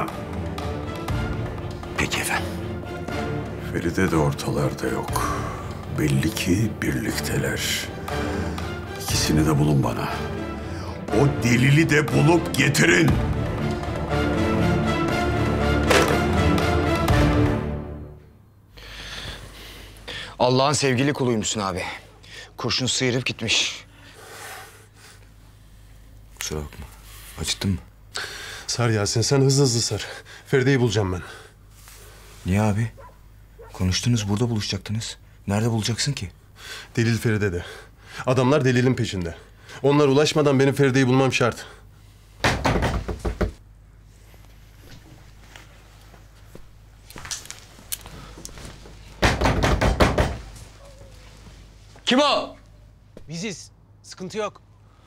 Peki efendim. Feride de ortalarda yok. Belli ki birlikteler. İkisini de bulun bana. O delili de bulup getirin. Allah'ın sevgili kuluymuşsun abi. Kurşun sıyırıp gitmiş. Kusura bakma. Acıttın mı? Sar Yasin, sen hızlı hızlı sar. Feride'yi bulacağım ben. Niye abi? Konuştunuz, burada buluşacaktınız. Nerede bulacaksın ki? Delil Feride'de. Adamlar delilin peşinde. Onlar ulaşmadan benim Feride'yi bulmam şart. Kim o? Biziz. Sıkıntı yok.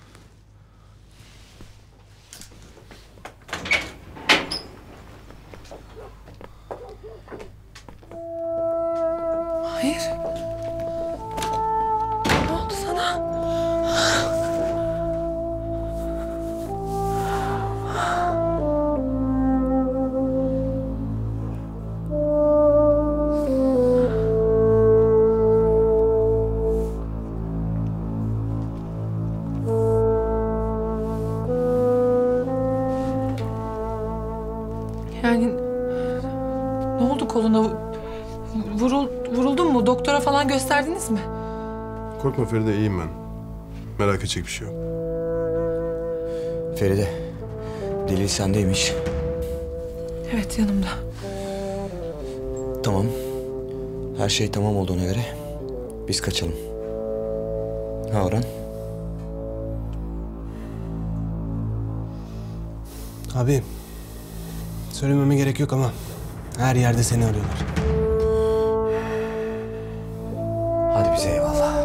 Hayır. Ne oldu sana? Yani ne oldu koluna? Vurul, vuruldun mu? Doktora falan gösterdiniz mi? Korkma Feride, iyiyim ben. Merak edecek bir şey yok. Feride, delil sendeymiş. Evet, yanımda. Tamam. Her şey tamam olduğuna göre biz kaçalım. Ha Orhan? Abi, söylememe gerek yok ama her yerde seni arıyorlar. Hadi bize eyvallah.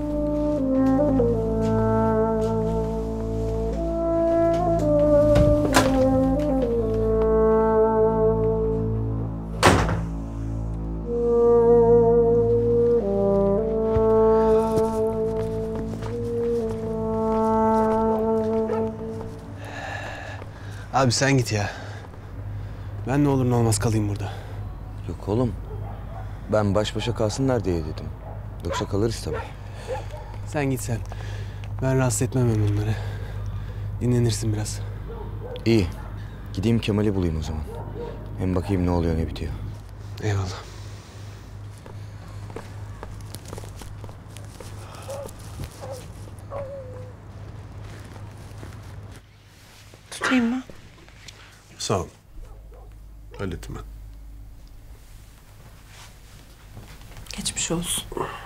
Abi sen git ya. Ben ne olur ne olmaz kalayım burada. Yok oğlum. Ben baş başa kalsınlar diye dedim. Yoksa kalırız tabii. Sen git sen. Ben rahatsız etmem hem onları. Dinlenirsin biraz. İyi. Gideyim Kemal'i bulayım o zaman. Hem bakayım ne oluyor ne bitiyor. Eyvallah. Tutayım mı? Sağ ol. Hallettim ben. Geçmiş olsun.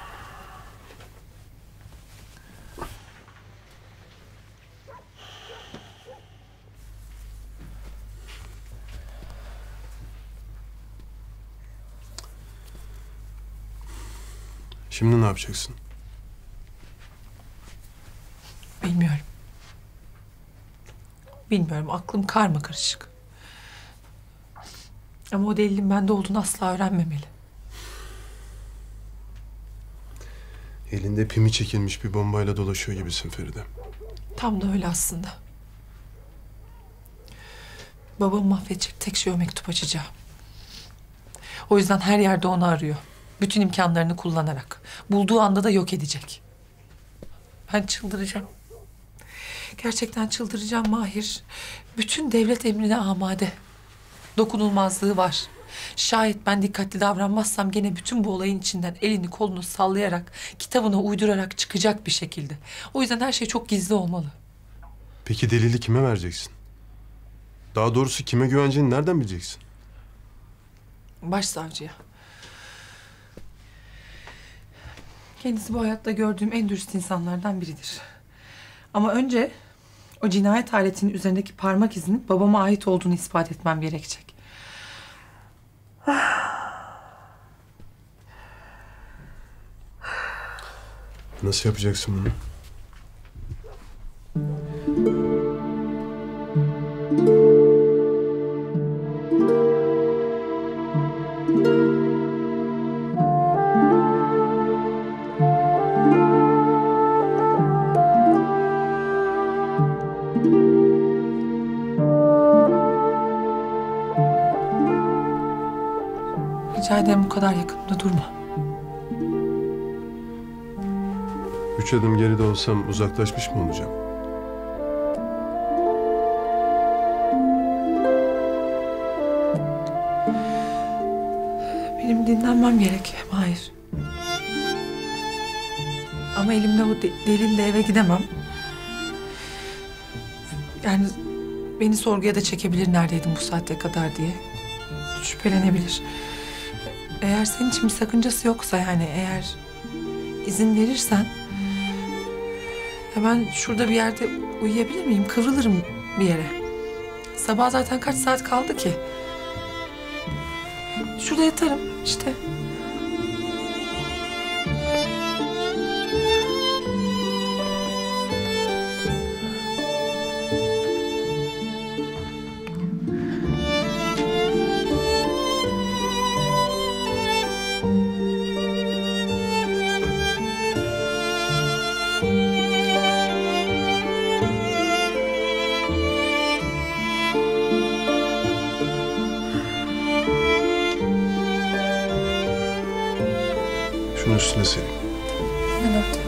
Şimdi ne yapacaksın? Bilmiyorum. Bilmiyorum. Aklım karmakarışık. Ama o delilin bende olduğunu asla öğrenmemeli. Elinde pimi çekilmiş bir bombayla dolaşıyor gibisin Feride. Tam da öyle aslında. Babamı mahvedecek tek şey o mektup açacağı. O yüzden her yerde onu arıyor. Bütün imkanlarını kullanarak. Bulduğu anda da yok edecek. Ben çıldıracağım. Gerçekten çıldıracağım Mahir. Bütün devlet emrine amade. Dokunulmazlığı var. Şayet ben dikkatli davranmazsam gene bütün bu olayın içinden elini kolunu sallayarak, kitabına uydurarak çıkacak bir şekilde. O yüzden her şey çok gizli olmalı. Peki delili kime vereceksin? Daha doğrusu kime güveneceğini nereden bileceksin? Başsavcıya. Kendisi bu hayatta gördüğüm en dürüst insanlardan biridir. Ama önce o cinayet aletinin üzerindeki parmak izinin babama ait olduğunu ispat etmem gerekecek. Nasıl yapacaksın bunu? Rica ederim bu kadar yakınımda durma. Üç adım geride olsam uzaklaşmış mı olacağım? Benim dinlenmem gerek Mahir. Ama elimde o de- delille eve gidemem. Yani beni sorguya da çekebilir neredeydin bu saate kadar diye. Şüphelenebilir. Eğer senin için bir sakıncası yoksa yani eğer izin verirsen ya ben şurada bir yerde uyuyabilir miyim? Kıvrılırım bir yere. Sabah zaten kaç saat kaldı ki? Şurada yatarım işte. Şunun üstüne sereyim. Ben örteyim.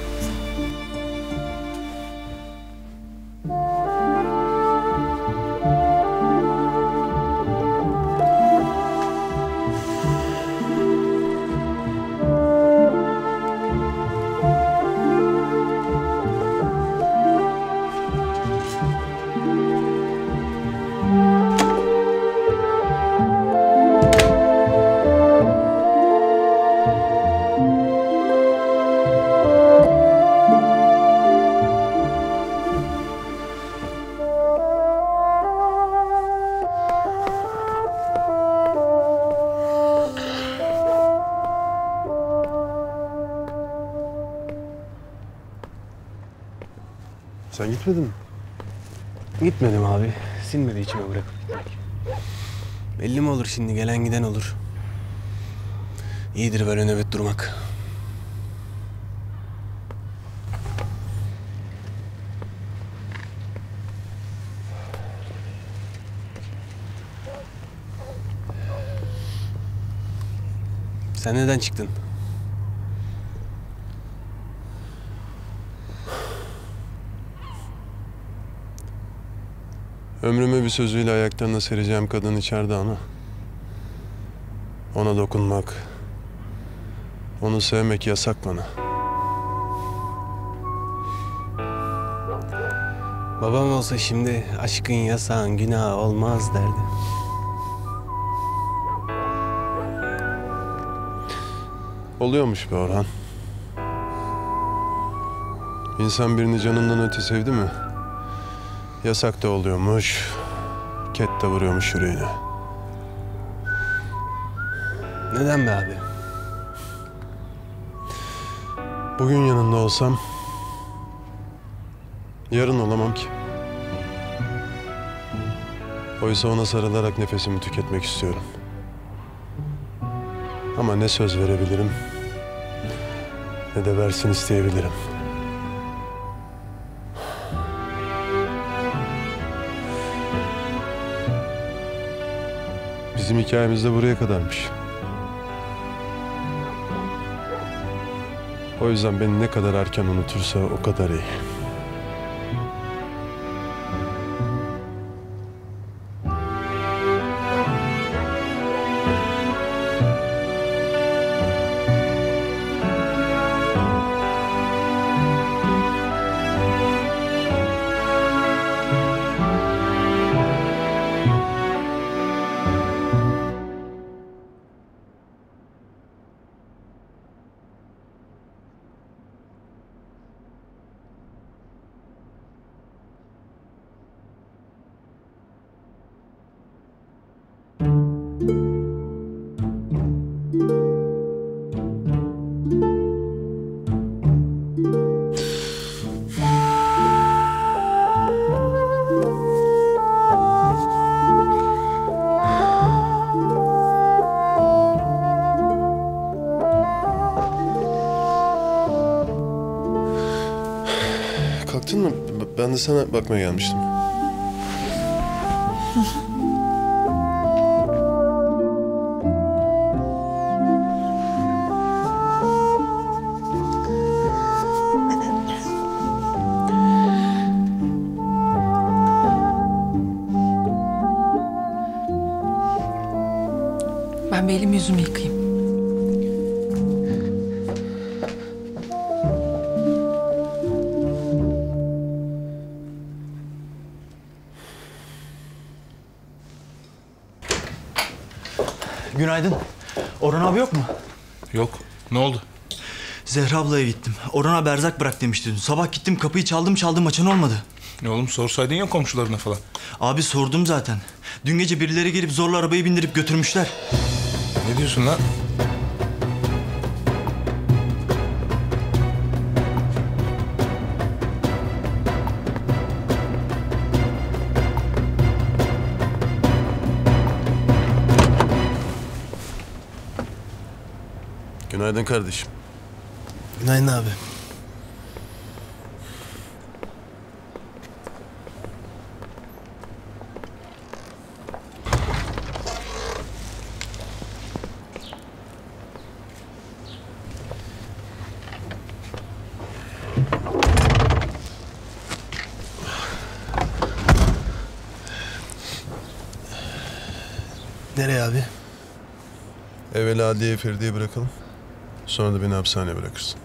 Sen gitmedin mi? Gitmedim abi. Sinmedi içime bırakıp gitmek. Belli mi olur şimdi? Gelen giden olur. İyidir böyle nöbet durmak. Sen neden çıktın? Ömrümü bir sözüyle ayaklarına sereceğim kadın içeride ana. Ona dokunmak, onu sevmek yasak bana. Babam olsa şimdi aşkın yasağın günahı olmaz derdi. Oluyormuş be Orhan. İnsan birini canından öte sevdi mi? Yasak da oluyormuş, ket de vuruyormuş yüreğine. Neden be abi? Bugün yanında olsam, yarın olamam ki. Oysa ona sarılarak nefesimi tüketmek istiyorum. Ama ne söz verebilirim, ne de versin isteyebilirim. Bizim hikayemiz de buraya kadarmış. O yüzden beni ne kadar erken unutursa o kadar iyi. Kalktın mı? Ben de sana bakmaya gelmiştim. Ben bir elimi yüzümü yıkayayım. Günaydın. Orhan abi yok mu? Yok. Ne oldu? Zehra ablaya gittim. Orhan abi erzak bırak demişti dün. Sabah gittim kapıyı çaldım çaldım açan olmadı. Ne oğlum sorsaydın ya komşularına falan. Abi sordum zaten. Dün gece birileri gelip zorla arabayı bindirip götürmüşler. Ne diyorsun lan? Günaydın kardeşim. Günaydın abi. Nereye abi? Evvela adliyeye Feride'yi bırakalım. Sonra da beni hapishaneye bırakırsın.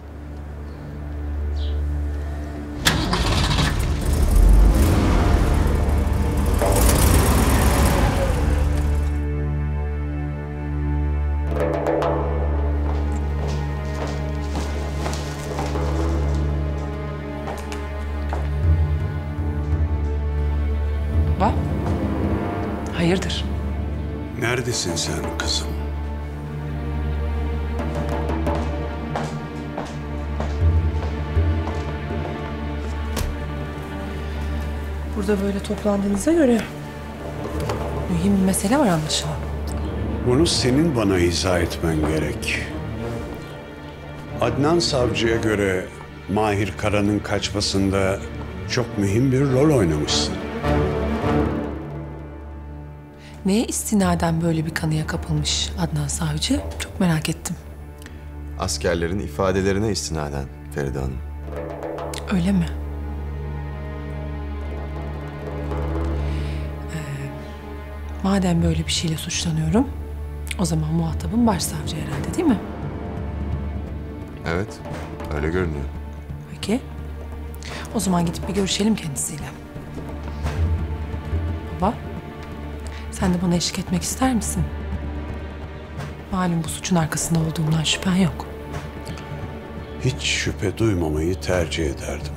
Bak. Hayırdır? Neredesin sen kızım? burada böyle toplandığınıza göre mühim bir mesele var anlaşılan. Bunu senin bana izah etmen gerek. Adnan Savcı'ya göre Mahir Kara'nın kaçmasında çok mühim bir rol oynamışsın. Neye istinaden böyle bir kanıya kapılmış Adnan Savcı? Çok merak ettim. Askerlerin ifadelerine istinaden Feride Hanım. Öyle mi? Ee, madem böyle bir şeyle suçlanıyorum, o zaman muhatabım başsavcı herhalde, değil mi? Evet, öyle görünüyor. Peki. O zaman gidip bir görüşelim kendisiyle. Baba, sen de bana eşlik etmek ister misin? Malum bu suçun arkasında olduğumdan şüphen yok. Hiç şüphe duymamayı tercih ederdim.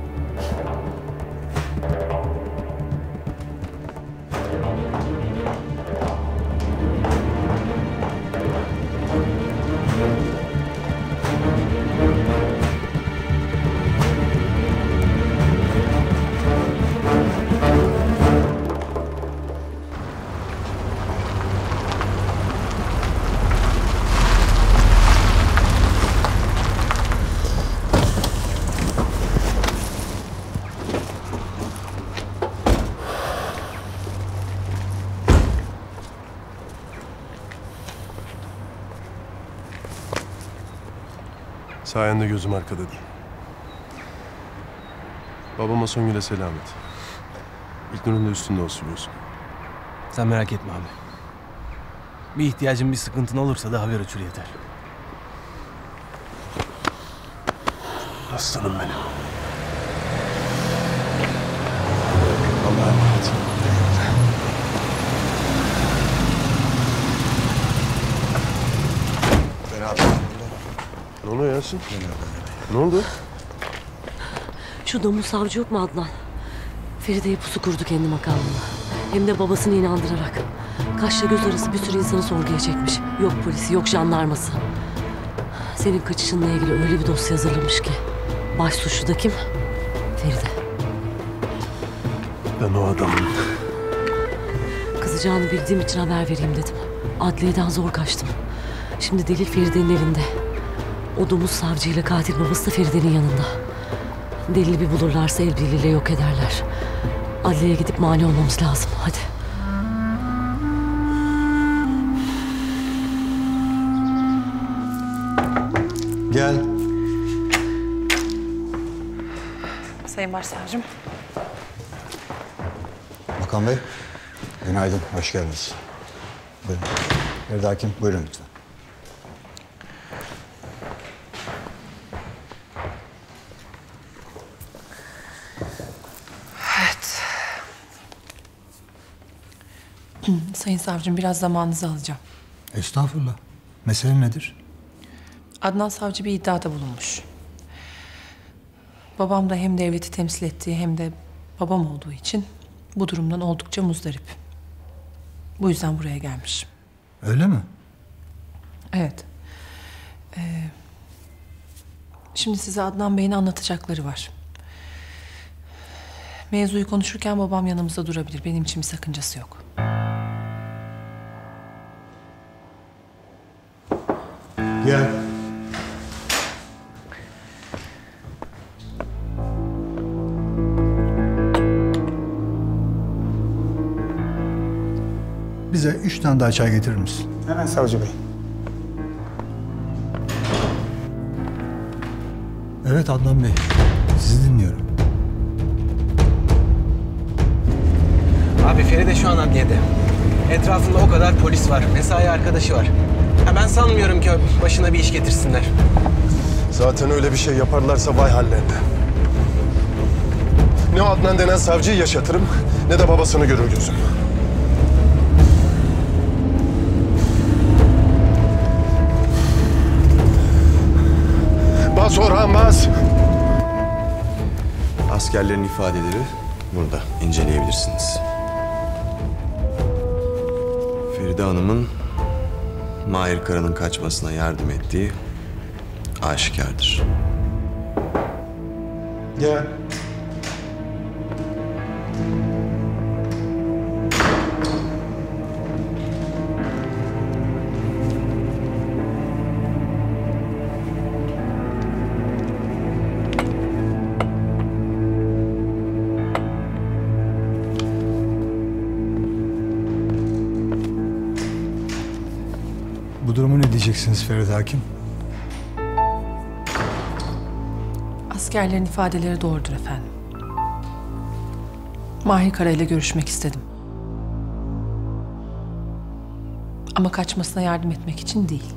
Sayende gözüm arkada değil. Babama Songül'e selam et. İlknur'un da üstünde olsun gözüm. Sen merak etme abi. Bir ihtiyacın, bir sıkıntın olursa da haber uçur yeter. Aslanım benim. Allah'a emanet. Ne oluyor Yasin? Ne oldu? Şu domuz savcı yok mu Adnan? Feride'ye pusu kurdu kendi makamına. Hem de babasını inandırarak. Kaşla göz arası bir sürü insanı sorguya çekmiş. Yok polisi, yok jandarması. Senin kaçışınla ilgili öyle bir dosya hazırlamış ki. Baş suçlu da kim? Feride. Ben o adamın... Kızacağını bildiğim için haber vereyim dedim. Adliyeden zor kaçtım. Şimdi delil Feride'nin elinde. O domuz savcıyla katil babası da Feride'nin yanında. Delili bir bulurlarsa el birliğiyle yok ederler. Adliyeye gidip mani olmamız lazım. Hadi. Gel. Sayın Başsavcım. Bakan Bey, günaydın, hoş geldiniz. Buyurun. Feride Hakim, buyurun lütfen. Evet. Sayın Savcım, biraz zamanınızı alacağım. Estağfurullah. Mesele nedir? Adnan Savcı bir iddiada bulunmuş. Babam da hem devleti temsil ettiği hem de babam olduğu için bu durumdan oldukça muzdarip. Bu yüzden buraya gelmiş. Öyle mi? Evet. Ee, şimdi size Adnan Bey'in anlatacakları var. Mevzuyu konuşurken babam yanımızda durabilir. Benim için bir sakıncası yok. Gel. Bize üç tane daha çay getirir misin? Hemen savcı bey. Evet Adnan Bey, sizi dinliyorum. Abi Feride şu an adliyede. Etrafında o kadar polis var, mesai arkadaşı var. Ya ben sanmıyorum ki başına bir iş getirsinler. Zaten öyle bir şey yaparlarsa vay hallerine. Ne o Adnan denen savcıyı yaşatırım, ne de babasını görür gözüm. Bas Orhan, bas! Askerlerin ifadeleri burada, inceleyebilirsiniz. Feride Hanım'ın Mahir Kara'nın kaçmasına yardım ettiği aşikardır. Gel. Bu durumu ne diyeceksiniz Feride Hakim? Askerlerin ifadeleri doğrudur efendim. Mahir Kara ile görüşmek istedim. Ama kaçmasına yardım etmek için değil.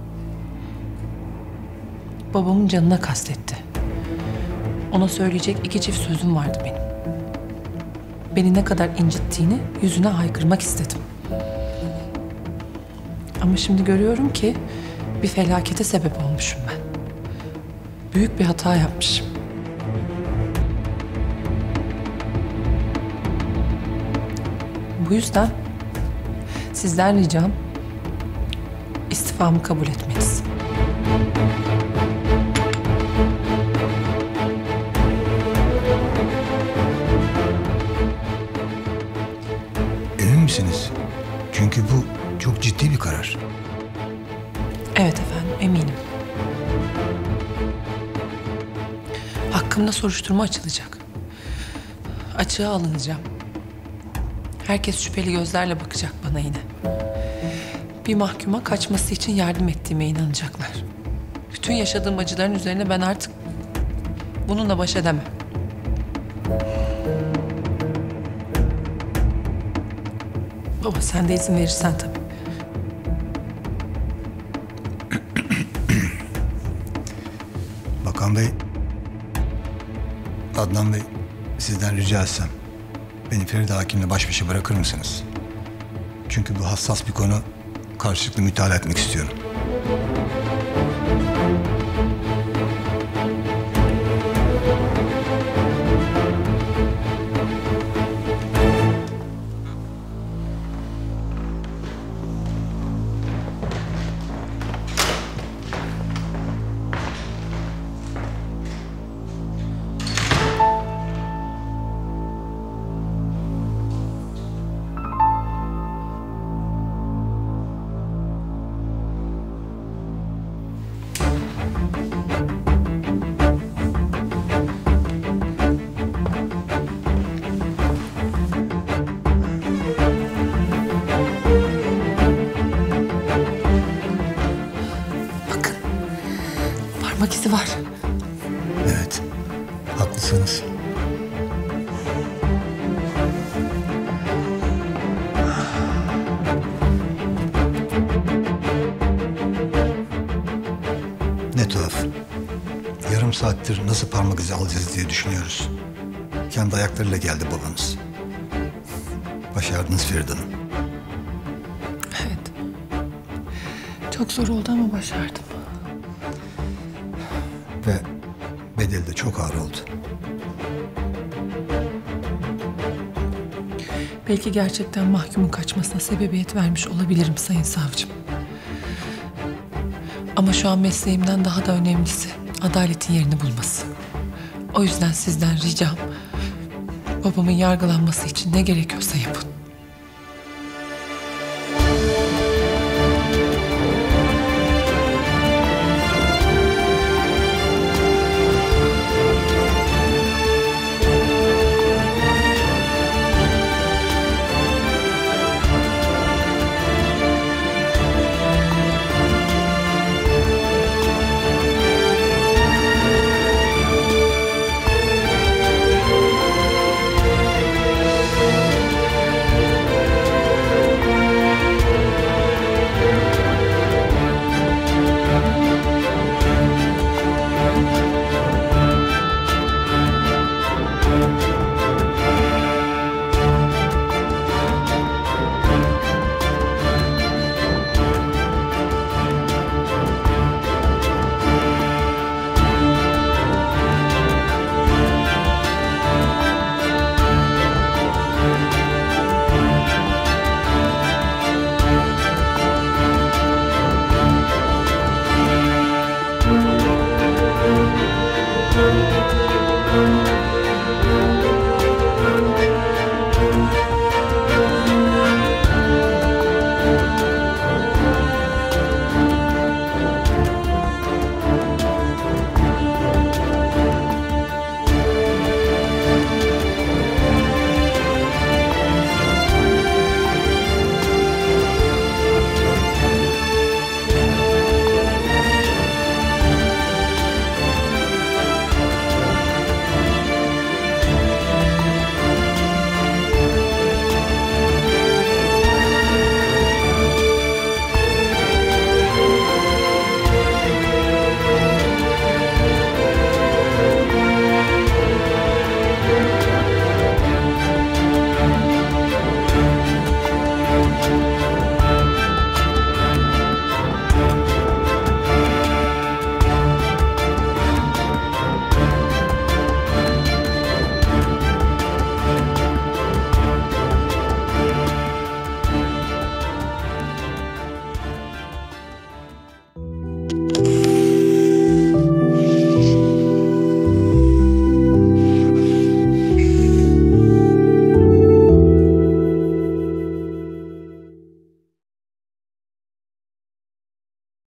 Babamın canına kastetti. Ona söyleyecek iki çift sözüm vardı benim. Beni ne kadar incittiğini yüzüne haykırmak istedim. Ama şimdi görüyorum ki bir felakete sebep olmuşum ben. Büyük bir hata yapmışım. Bu yüzden sizden ricam istifamı kabul etmeniz. Emin misiniz? Çünkü bu çok ciddi bir karar. Evet efendim, eminim. Hakkımda soruşturma açılacak. Açığa alınacağım. Herkes şüpheli gözlerle bakacak bana yine. Bir mahkuma kaçması için yardım ettiğime inanacaklar. Bütün yaşadığım acıların üzerine ben artık bununla baş edemem. Baba sen de izin verirsen tabii. Bakan Bey, Adnan Bey, sizden rica etsem beni Feride Hakim'le baş başa bırakır mısınız? Çünkü bu hassas bir konu, karşılıklı mütalaa etmek istiyorum. Parmak izi var. Evet, haklısınız. Ne tuhaf. Yarım saattir nasıl parmak izi alacağız diye düşünüyoruz. Kendi ayaklarıyla geldi babanız. Başardınız Feride Hanım. Evet. Çok zor oldu ama başardım. Ve bedeli de çok ağır oldu. Belki gerçekten mahkumun kaçmasına sebebiyet vermiş olabilirim Sayın Savcım. Ama şu an mesleğimden daha da önemlisi adaletin yerini bulması. O yüzden sizden ricam babamın yargılanması için ne gerekiyorsa yapın.